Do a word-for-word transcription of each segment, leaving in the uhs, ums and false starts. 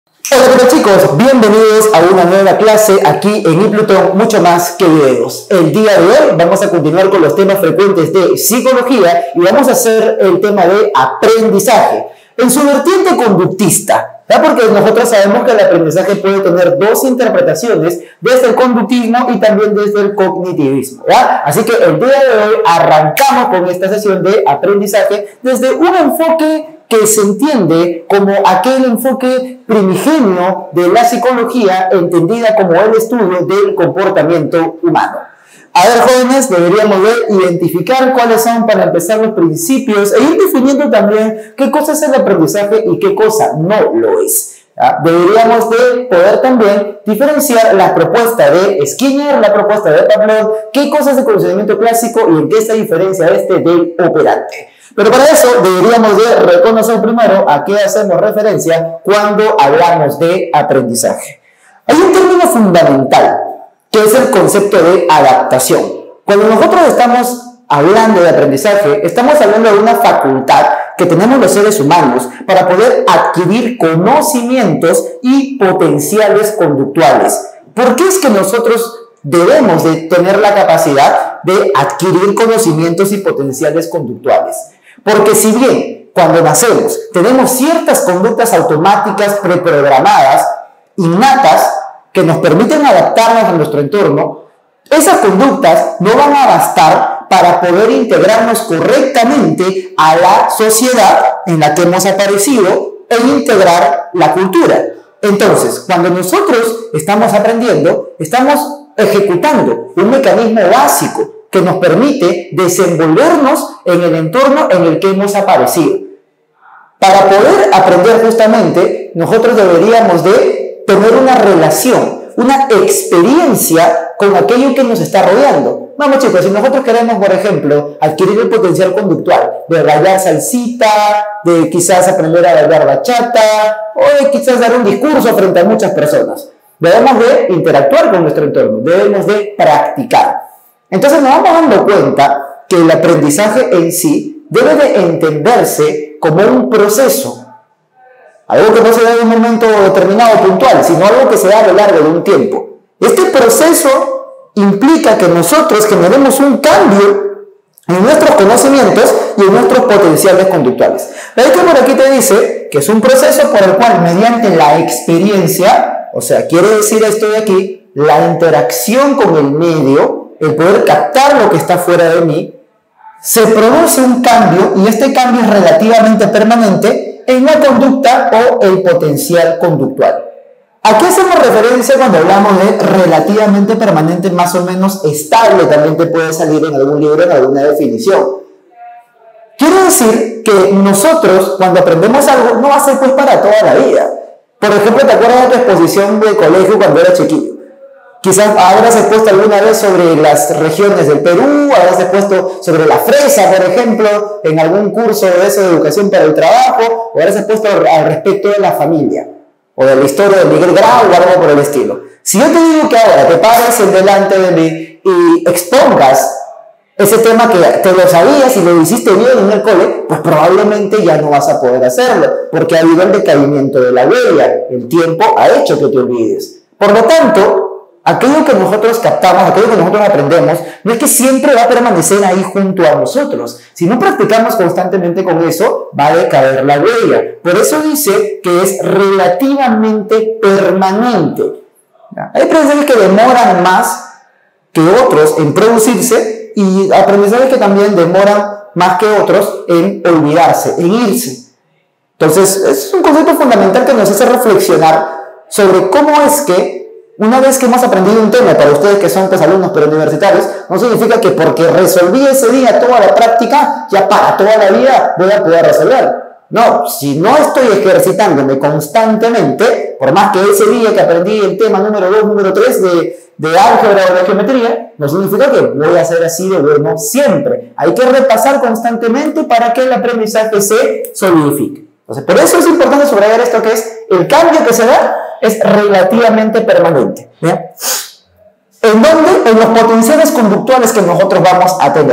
Hola, ¿qué tal, chicos? Bienvenidos a una nueva clase aquí en iPlutón, mucho más que videos. El día de hoy vamos a continuar con los temas frecuentes de psicología y vamos a hacer el tema de aprendizaje en su vertiente conductista, ¿ya? Porque nosotros sabemos que el aprendizaje puede tener dos interpretaciones, desde el conductismo y también desde el cognitivismo, ¿ya? Así que el día de hoy arrancamos con esta sesión de aprendizaje desde un enfoque que se entiende como aquel enfoque primigenio de la psicología, entendida como el estudio del comportamiento humano. A ver, jóvenes, deberíamos de identificar cuáles son, para empezar, los principios e ir definiendo también qué cosa es el aprendizaje y qué cosa no lo es. ¿Ya? Deberíamos de poder también diferenciar la propuesta de Skinner, la propuesta de Pavlov, qué cosa es el conocimiento clásico y en qué se diferencia este del operante. Pero para eso deberíamos de reconocer primero a qué hacemos referencia cuando hablamos de aprendizaje. Hay un término fundamental que es el concepto de adaptación. Cuando nosotros estamos hablando de aprendizaje, estamos hablando de una facultad que tenemos los seres humanos para poder adquirir conocimientos y potenciales conductuales. ¿Por qué es que nosotros debemos de tener la capacidad de adquirir conocimientos y potenciales conductuales? Porque si bien cuando nacemos tenemos ciertas conductas automáticas preprogramadas, innatas, que nos permiten adaptarnos a nuestro entorno, esas conductas no van a bastar para poder integrarnos correctamente a la sociedad en la que hemos aparecido e integrar la cultura. Entonces, cuando nosotros estamos aprendiendo, estamos ejecutando un mecanismo básico que nos permite desenvolvernos en el entorno en el que hemos aparecido. Para poder aprender justamente, nosotros deberíamos de tener una relación, una experiencia con aquello que nos está rodeando. Vamos, chicos, si nosotros queremos, por ejemplo, adquirir el potencial conductual de bailar salsita, de quizás aprender a bailar bachata, o de quizás dar un discurso frente a muchas personas, debemos de interactuar con nuestro entorno, debemos de practicar. Entonces nos vamos dando cuenta que el aprendizaje en sí debe de entenderse como un proceso. Algo que no se da en un momento determinado puntual, sino algo que se da a lo largo de un tiempo. Este proceso implica que nosotros generemos un cambio en nuestros conocimientos y en nuestros potenciales conductuales. ¿Ves que por aquí te dice que es un proceso por el cual, mediante la experiencia, o sea, quiere decir esto de aquí, la interacción con el medio, el poder captar lo que está fuera de mí, se produce un cambio, y este cambio es relativamente permanente en la conducta o el potencial conductual. ¿A qué hacemos referencia cuando hablamos de relativamente permanente, más o menos estable? También te puede salir en algún libro, en alguna definición. Quiere decir que nosotros, cuando aprendemos algo, no va a ser pues para toda la vida. Por ejemplo, ¿te acuerdas de tu exposición de colegio cuando eras chiquillo? Quizás habrás expuesto alguna vez sobre las regiones del Perú, habrás expuesto sobre la fresa, por ejemplo, en algún curso de eso de educación para el trabajo, o habrás expuesto al respecto de la familia, o de la historia de Miguel Grau, o algo por el estilo. Si yo te digo que ahora te pares en delante de mí y expongas ese tema que te lo sabías y lo hiciste bien en el cole, pues probablemente ya no vas a poder hacerlo, porque ha habido el decaimiento de la huella, el tiempo ha hecho que te olvides. Por lo tanto, aquello que nosotros captamos, aquello que nosotros aprendemos, no es que siempre va a permanecer ahí junto a nosotros. Si no practicamos constantemente con eso, va a decaer la huella. Por eso dice que es relativamente permanente. Hay aprendizajes que demoran más que otros en producirse y aprendizajes que también demoran más que otros en olvidarse, en irse. Entonces, es un concepto fundamental que nos hace reflexionar sobre cómo es que una vez que hemos aprendido un tema, para ustedes que son pues, alumnos pero universitarios, no significa que porque resolví ese día toda la práctica, ya para toda la vida voy a poder resolver. No, si no estoy ejercitándome constantemente, por más que ese día que aprendí el tema número dos, número tres de, de álgebra o de geometría, no significa que voy a ser así de bueno siempre. Hay que repasar constantemente para que el aprendizaje se solidifique. Entonces, por eso es importante subrayar esto, que es el cambio que se da es relativamente permanente. ¿Bien? ¿En dónde? En los potenciales conductuales que nosotros vamos a tener.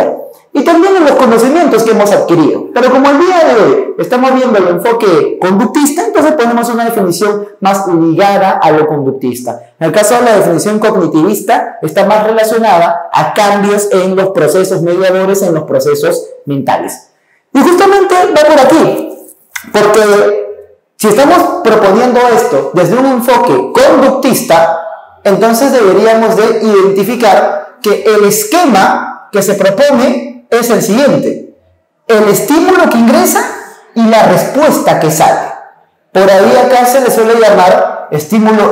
y también en los conocimientos que hemos adquirido. Pero como el día de hoy estamos viendo el enfoque conductista, entonces ponemos una definición más ligada a lo conductista. En el caso de la definición cognitivista, está más relacionada a cambios en los procesos mediadores, en los procesos mentales. Y justamente va por aquí, porque si estamos proponiendo esto desde un enfoque conductista, entonces deberíamos de identificar que el esquema que se propone es el siguiente: el estímulo que ingresa y la respuesta que sale. Por ahí acá se le suele llamar estímulo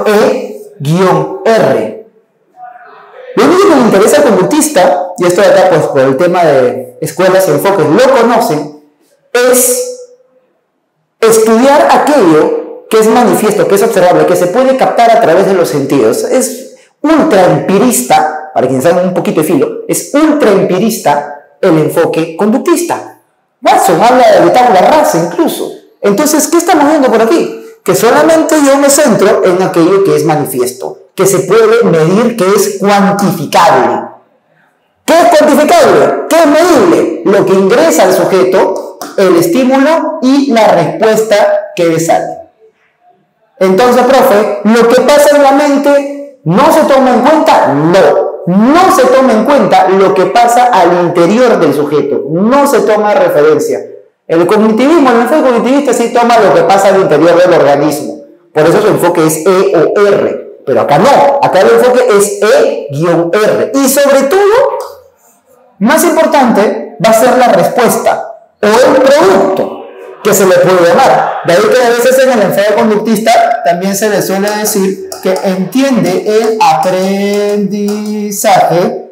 E-R. Lo único que le interesa al conductista, y esto de acá pues por el tema de escuelas y enfoques lo conocen, es estudiar aquello que es manifiesto, que es observable, que se puede captar a través de los sentidos. Es ultra empirista, para quien sabe un poquito de filo, es ultra empirista el enfoque conductista. Watson habla de tabla rasa incluso. Entonces, ¿qué estamos viendo por aquí? Que solamente yo me centro en aquello que es manifiesto, que se puede medir, que es cuantificable. ¿Qué es cuantificable? ¿Qué es medible? Lo que ingresa al sujeto, el estímulo y la respuesta que le sale. Entonces, profe, lo que pasa en la mente no se toma en cuenta, no. No se toma en cuenta lo que pasa al interior del sujeto, no se toma referencia. El cognitivismo, el enfoque cognitivista sí toma lo que pasa al interior del organismo. Por eso su enfoque es E o R. Pero acá no, acá el enfoque es E-R. Y sobre todo, más importante, va a ser la respuesta o el producto que se le puede llamar. De ahí que a veces en el enfoque conductista también se le suele decir que entiende el aprendizaje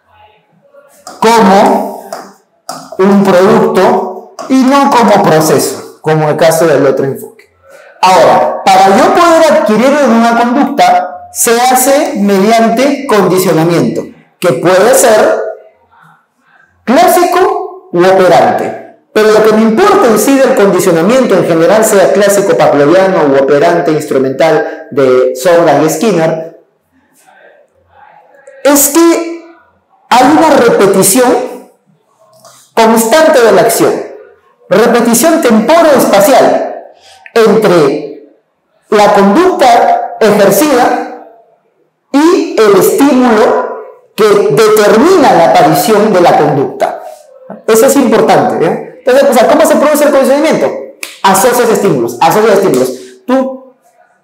como un producto y no como proceso, como el caso del otro enfoque. Ahora, para yo poder adquirir una conducta, se hace mediante condicionamiento, que puede ser clásico u operante. Pero lo que me importa en sí del condicionamiento, en general sea clásico pavloviano u operante instrumental de Sordan y Skinner, es que hay una repetición constante de la acción, repetición temporoespacial entre la conducta ejercida y el estímulo que determina la aparición de la conducta. Eso es importante, ¿eh? Entonces, o sea, ¿cómo se produce el condicionamiento? Asocias estímulos, asocias estímulos. Tú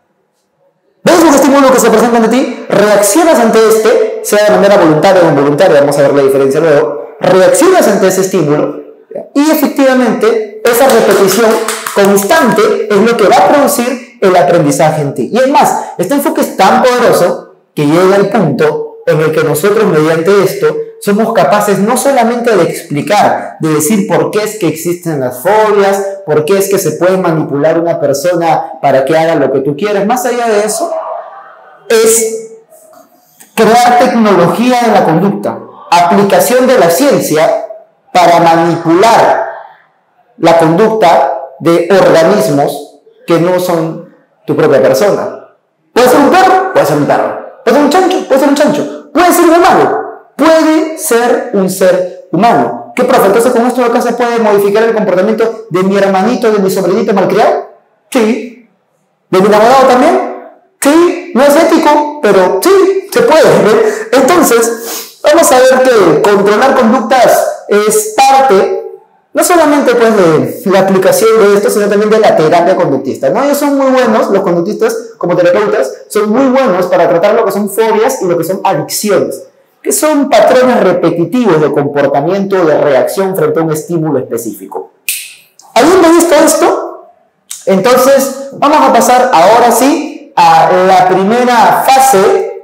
ves un estímulo que se presenta ante ti, reaccionas ante este, sea de manera voluntaria o involuntaria, vamos a ver la diferencia luego, reaccionas ante ese estímulo y efectivamente esa repetición constante es lo que va a producir el aprendizaje en ti. Y es más, este enfoque es tan poderoso que llega al punto en el que nosotros mediante esto somos capaces no solamente de explicar, de decir por qué es que existen las fobias, por qué es que se puede manipular a una persona para que haga lo que tú quieres. Más allá de eso, es crear tecnología en la conducta, aplicación de la ciencia para manipular la conducta de organismos que no son tu propia persona. Puede ser un perro, puede ser un perro. Puede ser un chancho, puede ser un chancho. Puede ser un humano. Puede ser un ser humano. ¿Qué, profe? Entonces, ¿con esto acá se puede modificar el comportamiento de mi hermanito, de mi sobrinito malcriado? Sí. ¿De mi enamorado también? Sí. No es ético, pero sí, se puede. ¿eh? Entonces, vamos a ver que controlar conductas es parte, no solamente pues de la aplicación de esto, sino también de la terapia conductista, ¿no? Ellos son muy buenos, los conductistas, como terapeutas, son muy buenos para tratar lo que son fobias y lo que son adicciones, que son patrones repetitivos de comportamiento, de reacción frente a un estímulo específico. Habiendo visto esto, entonces vamos a pasar ahora sí a la primera fase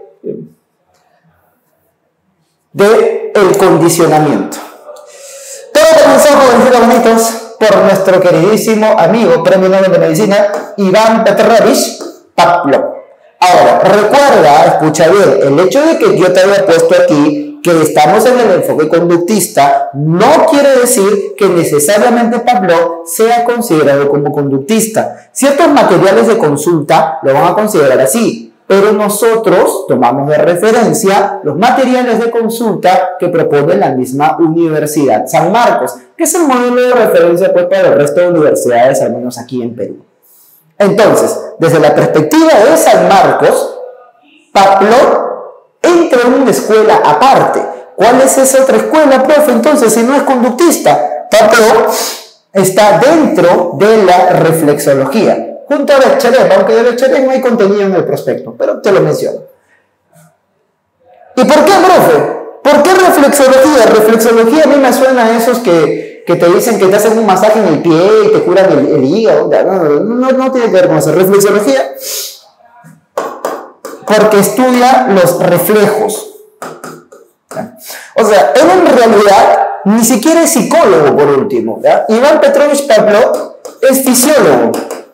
del condicionamiento. Todo comenzó, jovencitos bonitos, por nuestro queridísimo amigo, Premio Nobel de Medicina, Iván Petrovich Pavlov. Ahora, recuerda, escucha bien, el hecho de que yo te haya puesto aquí que estamos en el enfoque conductista no quiere decir que necesariamente Pavlov sea considerado como conductista. Ciertos materiales de consulta lo van a considerar así. pero nosotros tomamos de referencia los materiales de consulta que propone la misma Universidad San Marcos, que es el modelo de referencia pues, para el resto de universidades, al menos aquí en Perú. Entonces, desde la perspectiva de San Marcos, Paplot entra en una escuela aparte. ¿Cuál es esa otra escuela, profe? Entonces, si no es conductista, Paplot está dentro de la reflexología, junto a Becherem, aunque de Becherem no hay contenido en el prospecto, pero te lo menciono. ¿Y por qué, profe? ¿Por qué reflexología? Reflexología a mí me suena a esos que, que te dicen que te hacen un masaje en el pie y te curan el, el hígado. No, no, no, no tiene que ver con eso. Reflexología porque estudia los reflejos. O sea, él en realidad ni siquiera es psicólogo, por último. ¿Ya? Iván Petrovich Paplot es fisiólogo.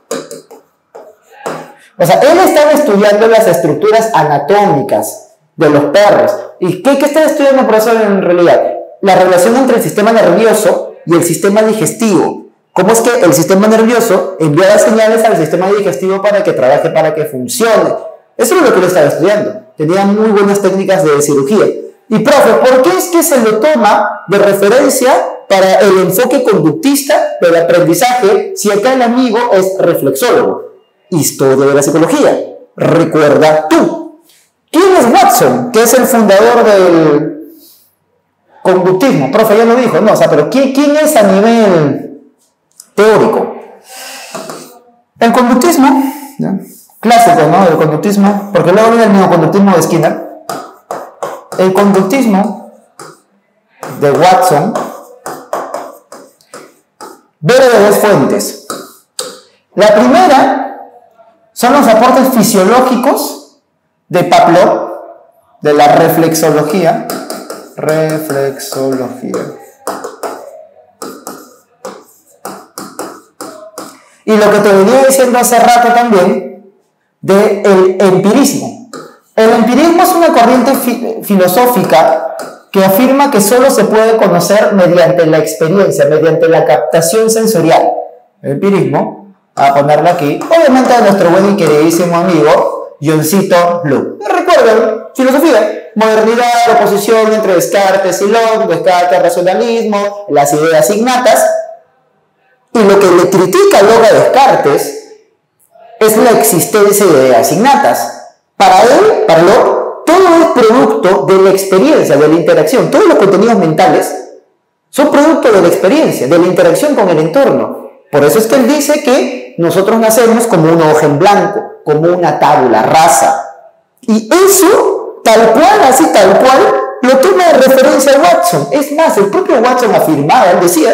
O sea, él estaba estudiando las estructuras anatómicas de los perros. ¿Y qué, qué está estudiando, profesor, en realidad? La relación entre el sistema nervioso y el sistema digestivo. ¿Cómo es que el sistema nervioso envía las señales al sistema digestivo para que trabaje, para que funcione? Eso es lo que él estaba estudiando. Tenía muy buenas técnicas de cirugía. Y, profe, ¿por qué es que se lo toma de referencia para el enfoque conductista del aprendizaje si acá el amigo es reflexólogo? Historia de la psicología. Recuerda tú. ¿Quién es Watson? Que es el fundador del conductismo. Profe, ya lo dijo, no, o sea, pero ¿quién, quién es a nivel teórico? El conductismo, ¿ya? Clásico, ¿no? El conductismo, porque luego viene el neoconductismo de Skinner. El conductismo de Watson bebe de dos fuentes. La primera son los aportes fisiológicos de Paplot, de la reflexología. Reflexología. Y lo que te venía diciendo hace rato también, del empirismo. El empirismo es una corriente fi filosófica que afirma que solo se puede conocer mediante la experiencia, mediante la captación sensorial. El empirismo, a ponerlo aquí, obviamente a nuestro buen y queridísimo amigo Johncito Locke. Recuerden, filosofía, modernidad, oposición entre Descartes y Locke, Descartes, racionalismo, las ideas innatas. Y lo que le critica Locke a Descartes es la existencia de ideas innatas. Para él, para Locke, todo es producto de la experiencia, de la interacción. Todos los contenidos mentales son producto de la experiencia, de la interacción con el entorno. Por eso es que él dice que nosotros nacemos como una hoja en blanco, como una tabula rasa. Y eso, tal cual, así tal cual, lo toma de referencia Watson. Es más, el propio Watson afirmaba, él decía,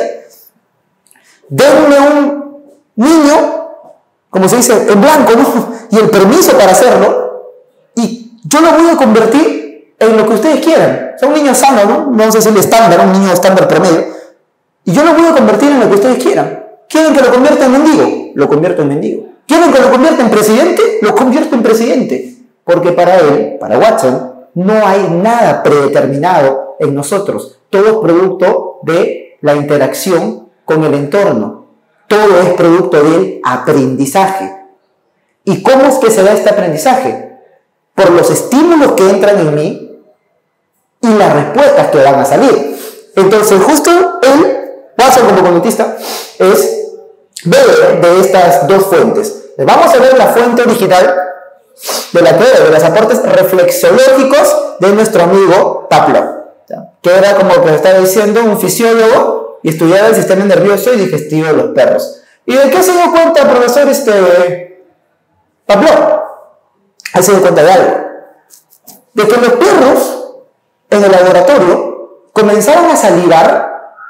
denme un niño, como se dice, en blanco, ¿no? Y el permiso para hacerlo, y yo lo voy a convertir en lo que ustedes quieran. O sea, un niño sano, ¿no? No sé si el estándar, un niño estándar promedio. Y yo lo voy a convertir en lo que ustedes quieran. ¿Quieren que lo convierta en mendigo? Lo convierto en mendigo. ¿Quieren que lo convierta en presidente? Lo convierto en presidente. Porque para él, para Watson, no hay nada predeterminado en nosotros. Todo es producto de la interacción con el entorno. Todo es producto del aprendizaje. ¿Y cómo es que se da este aprendizaje? Por los estímulos que entran en mí y las respuestas que van a salir. Entonces, justo él, Watson como conductista, es bebe de estas dos fuentes. Vamos a ver la fuente original de la que de los aportes reflexológicos de nuestro amigo Paplot, que era como que estaba diciendo un fisiólogo y estudiaba el sistema nervioso y digestivo de los perros. ¿Y de qué se dio cuenta, profesor, este Paplot? Él se dio cuenta de algo, de que los perros en el laboratorio comenzaron a salivar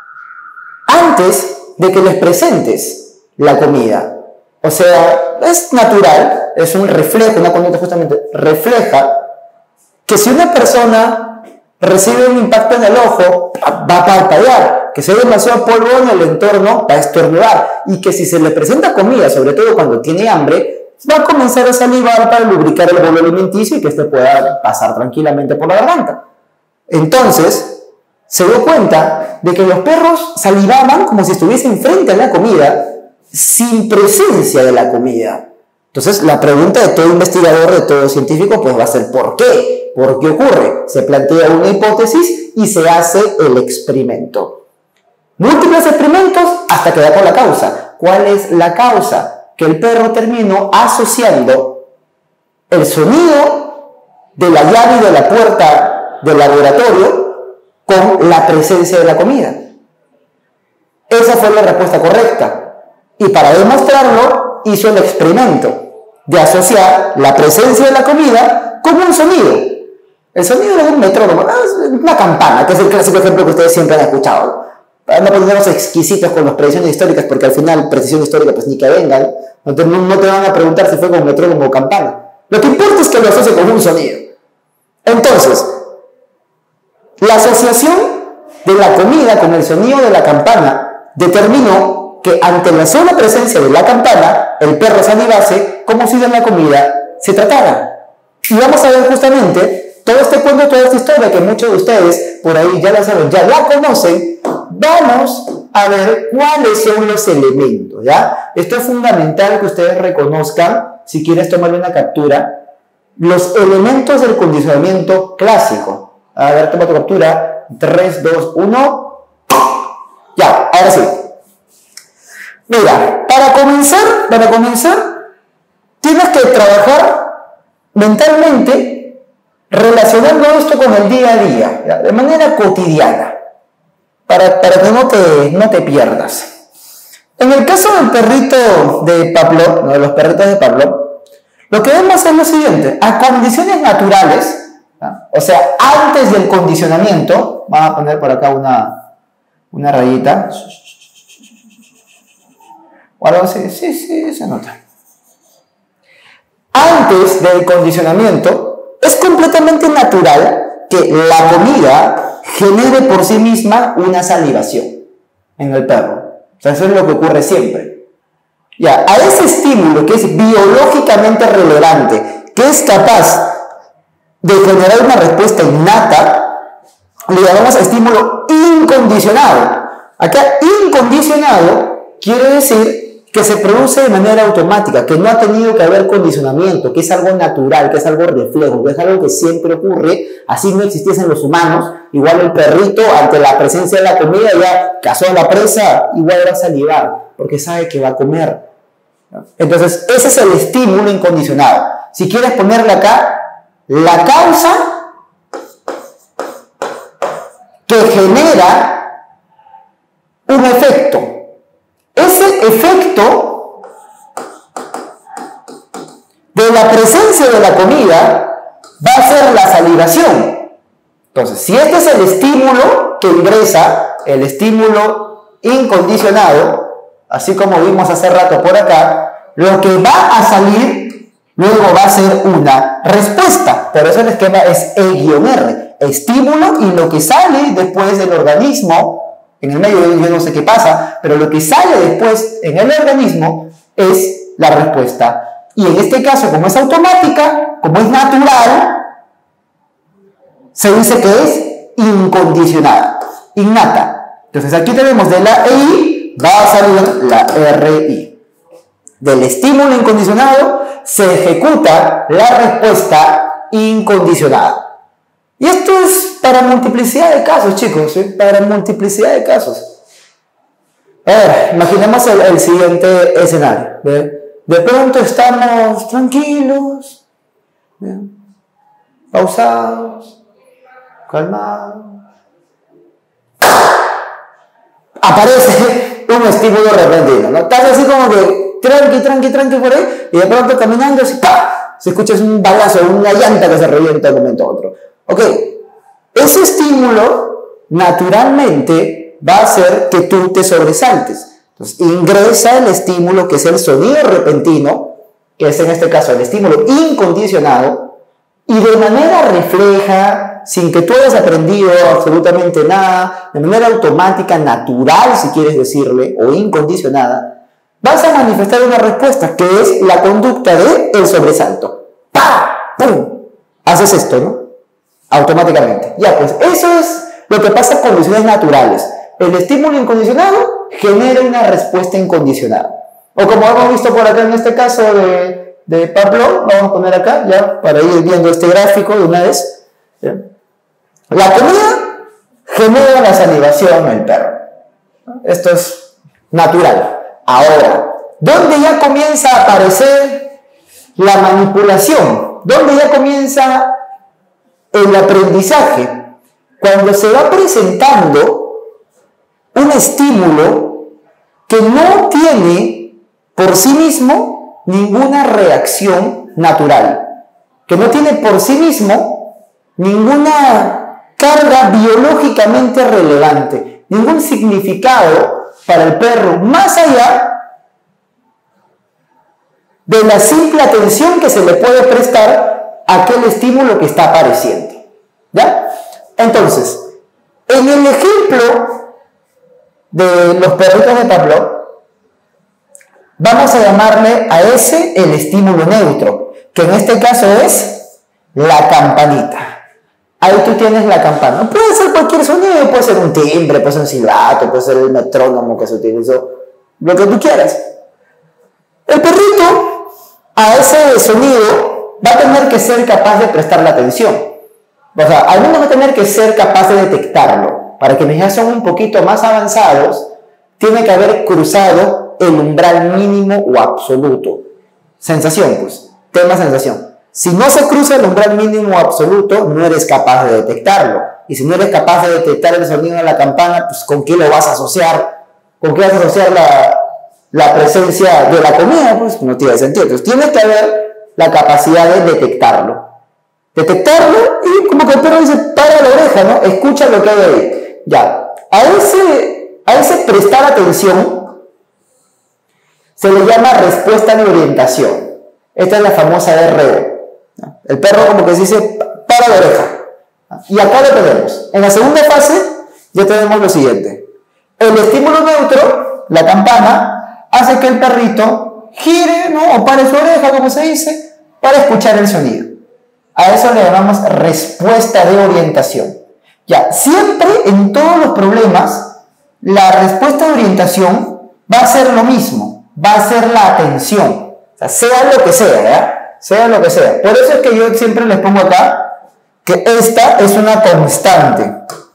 antes de que les presentes la comida. O sea, es natural, es un reflejo, una conducta justamente refleja que si una persona recibe un impacto en el ojo, va a parpadear, que si hay demasiado polvo en el entorno, va a estornudar, y que si se le presenta comida, sobre todo cuando tiene hambre, va a comenzar a salivar para lubricar el bolo alimenticio y que éste pueda pasar tranquilamente por la garganta. Entonces, se dio cuenta de que los perros salivaban como si estuviesen frente a la comida, sin presencia de la comida. Entonces, la pregunta de todo investigador, de todo científico, pues va a ser ¿por qué? ¿Por qué ocurre? Se plantea una hipótesis y se hace el experimento. Múltiples experimentos hasta que da con la causa. ¿Cuál es la causa? Que el perro terminó asociando el sonido de la llave de la puerta del laboratorio con la presencia de la comida. Esa fue la respuesta correcta. Y para demostrarlo, hizo el experimento de asociar la presencia de la comida con un sonido. El sonido es un metrónomo, una campana, que es el clásico ejemplo que ustedes siempre han escuchado. Para no ponernos exquisitos con las predicciones históricas, porque al final, precisión histórica, pues ni que vengan. No te, no te van a preguntar si fue con metrónomo o campana. Lo que importa es que lo asocie con un sonido. Entonces, la asociación de la comida con el sonido de la campana determinó que ante la sola presencia de la campana, el perro salivase como si de la comida se tratara. Y vamos a ver justamente todo este cuento, toda esta historia que muchos de ustedes por ahí ya la saben, ya la conocen. Vamos a ver cuáles son los elementos, ¿ya? Esto es fundamental que ustedes reconozcan, si quieres tomarle una captura, los elementos del condicionamiento clásico. A ver, toma tu captura. tres, dos, uno. Ya, ahora sí. Mira, para comenzar, para comenzar, tienes que trabajar mentalmente relacionando esto con el día a día, ¿ya? De manera cotidiana, para, para que no te, no te pierdas. En el caso del perrito de Pavlov, ¿no? De los perritos de Pavlov, lo que vemos es lo siguiente: a condiciones naturales, ¿ya? O sea, antes del condicionamiento, vamos a poner por acá una, una rayita, o algo así, sí, sí, se nota. Antes del condicionamiento, es completamente natural que la comida genere por sí misma una salivación en el perro. O sea, eso es lo que ocurre siempre. Ya, a ese estímulo que es biológicamente relevante, que es capaz de generar una respuesta innata, le llamamos estímulo incondicionado. Acá, incondicionado quiere decir que se produce de manera automática, que no ha tenido que haber condicionamiento, que es algo natural, que es algo reflejo, que es algo que siempre ocurre. Así no existiesen los humanos, igual el perrito ante la presencia de la comida ya cazó a la presa, igual va a salivar, porque sabe que va a comer. Entonces ese es el estímulo incondicionado. Si quieres ponerle acá, la causa que genera un efecto. Ese efecto de la presencia de la comida va a ser la salivación. Entonces, si este es el estímulo que ingresa, el estímulo incondicionado, así como vimos hace rato por acá, lo que va a salir luego va a ser una respuesta. Por eso el esquema es E-R, estímulo y lo que sale después del organismo. En el medio yo no sé qué pasa, pero lo que sale después en el organismo es la respuesta. Y en este caso, como es automática, como es natural, se dice que es incondicionada, innata. Entonces aquí tenemos de la E I, va a salir la R I. Del estímulo incondicionado se ejecuta la respuesta incondicionada. Y esto es para multiplicidad de casos, chicos, ¿sí? Para multiplicidad de casos. A ver, imaginemos el, el siguiente escenario. ¿Ve? De pronto estamos tranquilos, ¿ve? Pausados, calmados. Aparece un estímulo repentino, ¿no? Estás así como que tranqui, tranqui, tranqui por ahí, y de pronto caminando así, ¡pah! Se escucha un balazo, una llanta que se revienta de un momento a otro. Ok, ese estímulo naturalmente va a hacer que tú te sobresaltes. Entonces ingresa el estímulo que es el sonido repentino, que es en este caso el estímulo incondicionado, y de manera refleja, sin que tú hayas aprendido absolutamente nada, de manera automática, natural si quieres decirle, o incondicionada, vas a manifestar una respuesta que es la conducta de el sobresalto. ¡Pah! ¡Pum! Haces esto, ¿no? Automáticamente. Ya, pues eso es lo que pasa con condiciones naturales. El estímulo incondicionado genera una respuesta incondicionada. O como hemos visto por acá en este caso de de Pavlov, vamos a poner acá, ya, para ir viendo este gráfico de una vez. ¿Ya? La comida genera la salivación en el perro. Esto es natural. Ahora, ¿dónde ya comienza a aparecer la manipulación? ¿Dónde ya comienza el aprendizaje? Cuando se va presentando un estímulo que no tiene por sí mismo ninguna reacción natural, que no tiene por sí mismo ninguna carga biológicamente relevante, ningún significado para el perro, más allá de la simple atención que se le puede prestar a aquel estímulo que está apareciendo. ¿Ya? Entonces, en el ejemplo de los perritos de Pavlov, vamos a llamarle a ese el estímulo neutro, que en este caso es la campanita. Ahí tú tienes la campana. Puede ser cualquier sonido, puede ser un timbre, puede ser un silbato, puede ser el metrónomo que se utilizó, lo que tú quieras. El perrito a ese sonido va a tener que ser capaz de prestarle atención. O sea, al menos va a tener que ser capaz de detectarlo. Para quienes ya son un poquito más avanzados, tiene que haber cruzado el umbral mínimo o absoluto. Sensación, pues. Tema sensación. Si no se cruza el umbral mínimo o absoluto, no eres capaz de detectarlo. Y si no eres capaz de detectar el sonido de la campana, pues ¿con qué lo vas a asociar? ¿Con qué vas a asociar la, la presencia de la comida? Pues no tiene sentido. Entonces tiene que haber la capacidad de detectarlo. Detectarlo y como que el perro dice, para la oreja, ¿no? Escucha lo que hay ahí. Ya. A ese, a ese prestar atención se le llama respuesta de orientación. Esta es la famosa R O. El perro como que se dice, para la oreja. Y acá lo tenemos. En la segunda fase ya tenemos lo siguiente. El estímulo neutro, la campana, hace que el perrito gire, ¿no? O pare su oreja, como se dice, para escuchar el sonido. A eso le llamamos respuesta de orientación. Ya, siempre en todos los problemas, la respuesta de orientación va a ser lo mismo, va a ser la atención. O sea, sea lo que sea, ¿verdad? Sea lo que sea. Por eso es que yo siempre les pongo acá que esta es una constante.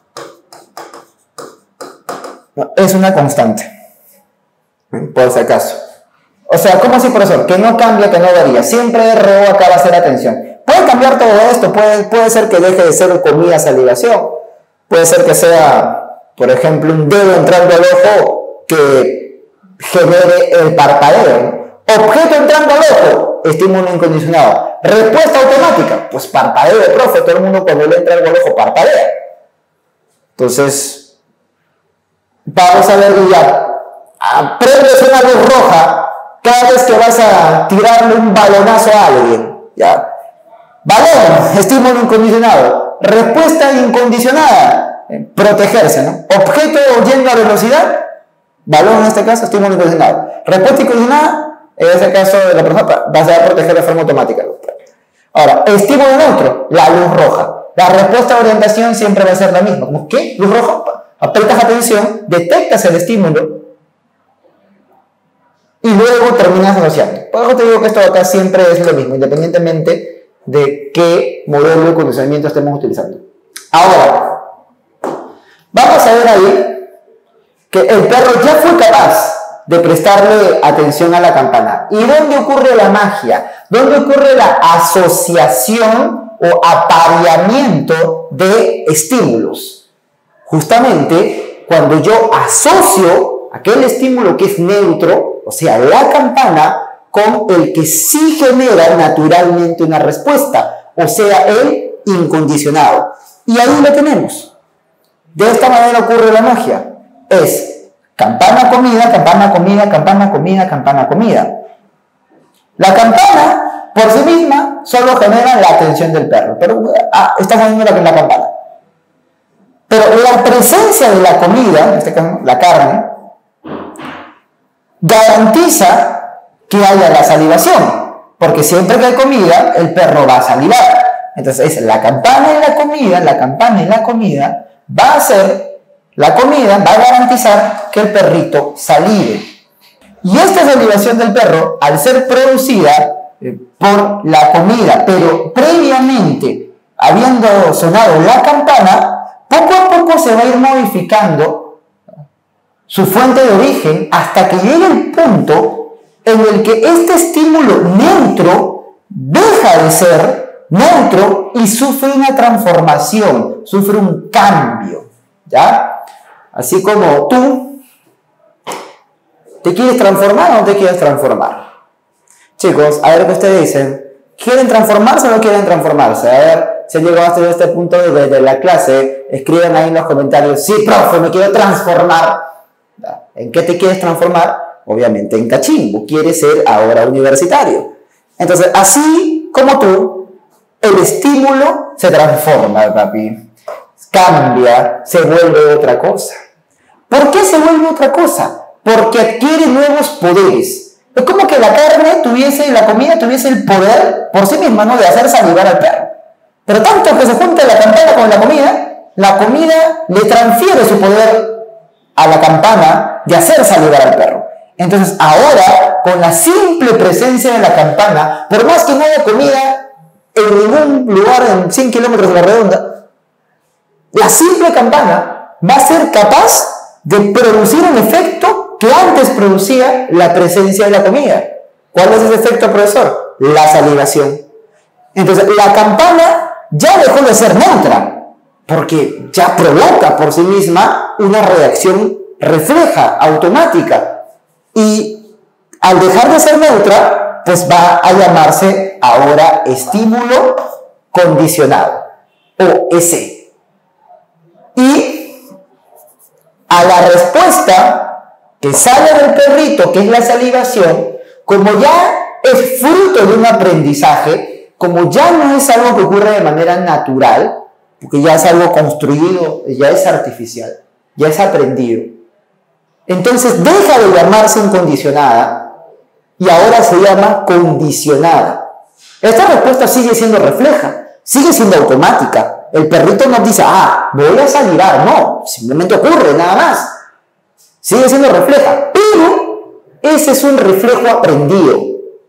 No, es una constante. Por si acaso. O sea, ¿cómo así, profesor? Que no cambia, que no varía. Siempre R O acá va a ser atención. Puede cambiar todo esto. Puede, puede ser que deje de ser comida, salivación. Puede ser que sea, por ejemplo, un dedo entrando al ojo que genere el parpadeo. Objeto entrando al ojo, estímulo incondicionado. Respuesta automática, pues parpadeo de profe. Todo el mundo cuando le entra algo al ojo parpadea. Entonces, vamos a ver ya. Prendes una luz roja cada vez que vas a tirarle un balonazo a alguien. ¿Ya? Balón, estímulo incondicionado. Respuesta incondicionada, protegerse, ¿no? Objeto yendo a velocidad, balón en este caso, estímulo incondicionado. Respuesta incondicionada, en este caso de la persona, vas a proteger de forma automática. Ahora, estímulo neutro, la luz roja. La respuesta de orientación siempre va a ser la misma. ¿Cómo qué? Luz roja, aprietas atención, detectas el estímulo y luego terminas asociando. Por eso te digo que esto de acá siempre es lo mismo, independientemente de qué modelo de condicionamiento estemos utilizando. Ahora, vamos a ver ahí que el perro ya fue capaz de prestarle atención a la campana. ¿Y dónde ocurre la magia? ¿Dónde ocurre la asociación o apareamiento de estímulos? Justamente cuando yo asocio aquel estímulo que es neutro, o sea, la campana, con el que sí genera naturalmente una respuesta, o sea, el incondicionado. Y ahí lo tenemos. De esta manera ocurre la magia. Es campana, comida, campana, comida, campana, comida, campana, comida. La campana, por sí misma, solo genera la atención del perro. Pero, ah, está saliendo la, la campana. Pero la presencia de la comida, en este caso la carne, garantiza que haya la salivación, porque siempre que hay comida, el perro va a salivar. Entonces, es la campana y la comida, la campana y la comida, va a ser, la comida va a garantizar que el perrito salive. Y esta salivación del perro, al ser producida eh, por la comida, pero previamente, habiendo sonado la campana, poco a poco se va a ir modificando su fuente de origen hasta que llegue el punto en el que este estímulo neutro deja de ser neutro y sufre una transformación, sufre un cambio, ¿ya? Así como tú te quieres transformar o no te quieres transformar. Chicos, a ver qué ustedes dicen. ¿Quieren transformarse o no quieren transformarse? A ver, si han llegado hasta este punto de, de la clase, escriban ahí en los comentarios: sí, profe, me quiero transformar. ¿En qué te quieres transformar? Obviamente en cachimbo. Quieres ser ahora universitario. Entonces, así como tú, el estímulo se transforma, papi. Cambia, se vuelve otra cosa. ¿Por qué se vuelve otra cosa? Porque adquiere nuevos poderes. Es como que la carne tuviese, la comida tuviese el poder por sí misma, ¿no?, de hacer salivar al perro. Pero tanto que se junta la campana con la comida, la comida le transfiere su poder a la campana de hacer salivar al perro. Entonces ahora, con la simple presencia de la campana, por más que no haya comida en ningún lugar en cien kilómetros de la redonda, la simple campana va a ser capaz de producir un efecto que antes producía la presencia de la comida. ¿Cuál es ese efecto, profesor? La salivación. Entonces, la campana ya dejó de ser neutra, porque ya provoca por sí misma una reacción refleja, automática. Y al dejar de ser neutra, pues va a llamarse ahora estímulo condicionado, o ese. Y a la respuesta que sale del perrito, que es la salivación, como ya es fruto de un aprendizaje, como ya no es algo que ocurre de manera natural, porque ya es algo construido, ya es artificial, ya es aprendido, entonces deja de llamarse incondicionada y ahora se llama condicionada. Esta respuesta sigue siendo refleja, sigue siendo automática. El perrito no dice: ah, voy a salivar. No, simplemente ocurre, nada más. Sigue siendo refleja, pero ese es un reflejo aprendido,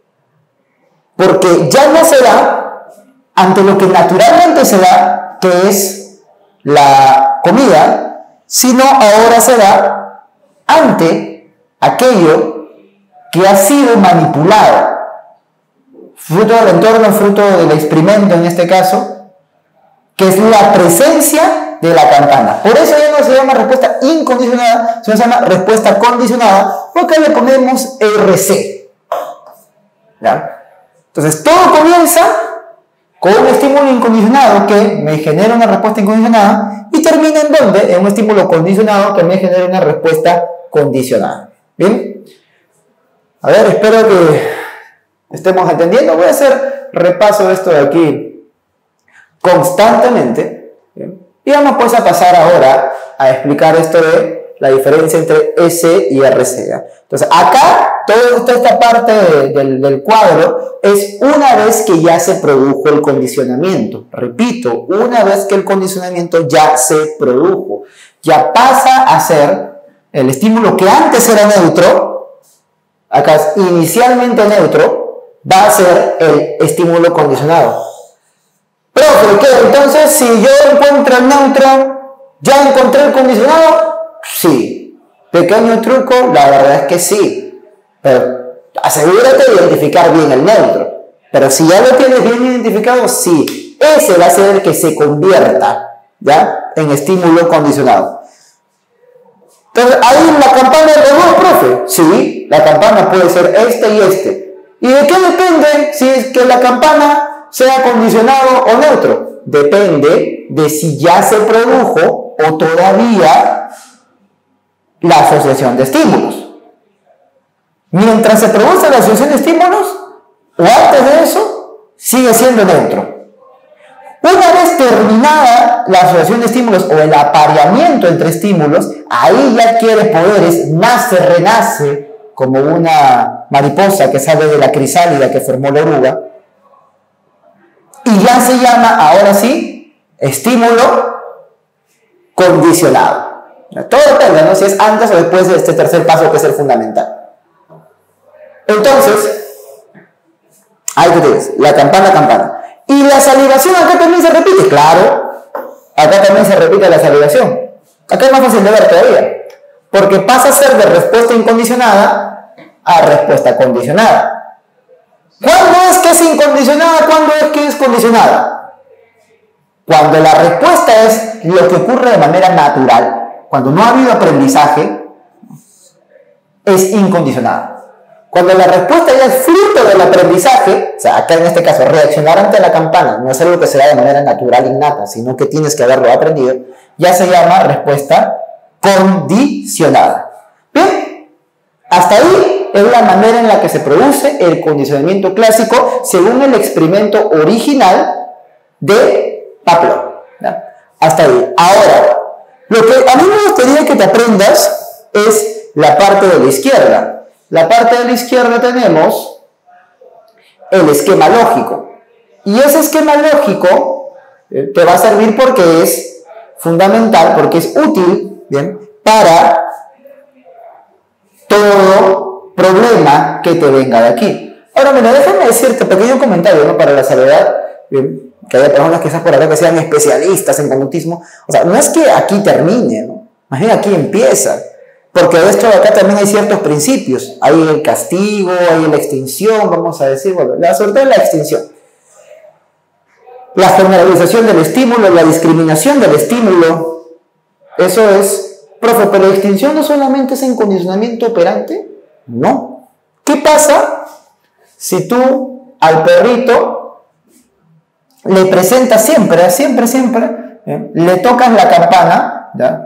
porque ya no se da ante lo que naturalmente se da, que es la comida, sino ahora se da ante aquello que ha sido manipulado, fruto del entorno, fruto del experimento en este caso, que es la presencia de la campana. Por eso ya no se llama respuesta incondicionada, sino se llama respuesta condicionada, porque le ponemos R C. ¿Ya? Entonces todo comienza con un estímulo incondicionado que me genera una respuesta incondicionada y termina en ¿dónde? En un estímulo condicionado que me genera una respuesta condicionada. ¿Bien? A ver, espero que estemos entendiendo. Voy a hacer repaso de esto de aquí constantemente. ¿Bien? Y vamos pues a pasar ahora a explicar esto de la diferencia entre S y R C. ¿Ya? Entonces acá, toda esta parte de, del, del cuadro es una vez que ya se produjo el condicionamiento. Repito, una vez que el condicionamiento ya se produjo, ya pasa a ser el estímulo que antes era neutro, acá es inicialmente neutro, va a ser el estímulo condicionado. Profe, ¿qué? Entonces, si yo encuentro el neutro, ¿ya encontré el condicionado? Sí. Pequeño truco, la verdad es que sí. Pero asegúrate de identificar bien el neutro. Pero si ya lo tienes bien identificado, sí. Ese va a ser el que se convierta, ¿ya?, en estímulo condicionado. Entonces, ahí la campana de nuevo, profe. Sí, la campana puede ser este y este. ¿Y de qué depende si es que la campana sea condicionado o neutro? Depende de si ya se produjo o todavía la asociación de estímulos. Mientras se produce la asociación de estímulos, o antes de eso, sigue siendo neutro. Una vez terminada la asociación de estímulos o el apareamiento entre estímulos, ahí ya adquiere poderes, nace, renace como una mariposa que sale de la crisálida que formó la oruga, y ya se llama, ahora sí, estímulo condicionado. Todo depende, ¿no?, si es antes o después de este tercer paso, que es el fundamental. Entonces, Ahí tú tienes, la campana, campana. ¿Y la salivación acá también se repite? Claro, acá también se repite la salivación. Acá es más fácil de ver todavía, porque pasa a ser de respuesta incondicionada a respuesta condicionada. ¿Cuándo es que es incondicionada? ¿Cuándo es que es condicionada? Cuando la respuesta es lo que ocurre de manera natural, cuando no ha habido aprendizaje, es incondicionada. Cuando la respuesta ya es fruto del aprendizaje, o sea, acá en este caso, reaccionar ante la campana no es algo que se da de manera natural, innata, sino que tienes que haberlo aprendido, ya se llama respuesta condicionada. Bien, hasta ahí es la manera en la que se produce el condicionamiento clásico según el experimento original de Pavlov. ¿Ya? Hasta ahí. Ahora, lo que a mí me gustaría que te aprendas es la parte de la izquierda. La parte de la izquierda tenemos el esquema lógico. Y ese esquema lógico eh, te va a servir porque es fundamental, porque es útil, ¿bien?, para todo problema que te venga de aquí. Ahora, mira, déjame decirte pequeño comentario, ¿no?, para la salvedad, ¿bien?, que haya personas quizás por acá que sean especialistas en conductismo. O sea, no es que aquí termine, ¿no? Más bien aquí empieza. Porque de esto de acá también hay ciertos principios. Hay el castigo, hay la extinción, vamos a decir, bueno, la, sobre todo la extinción. La generalización del estímulo, la discriminación del estímulo. Eso es, profe, pero la extinción no solamente es en condicionamiento operante. No. ¿Qué pasa si tú al perrito le presentas siempre, siempre, siempre, ¿eh?, le tocas la campana, ¿ya?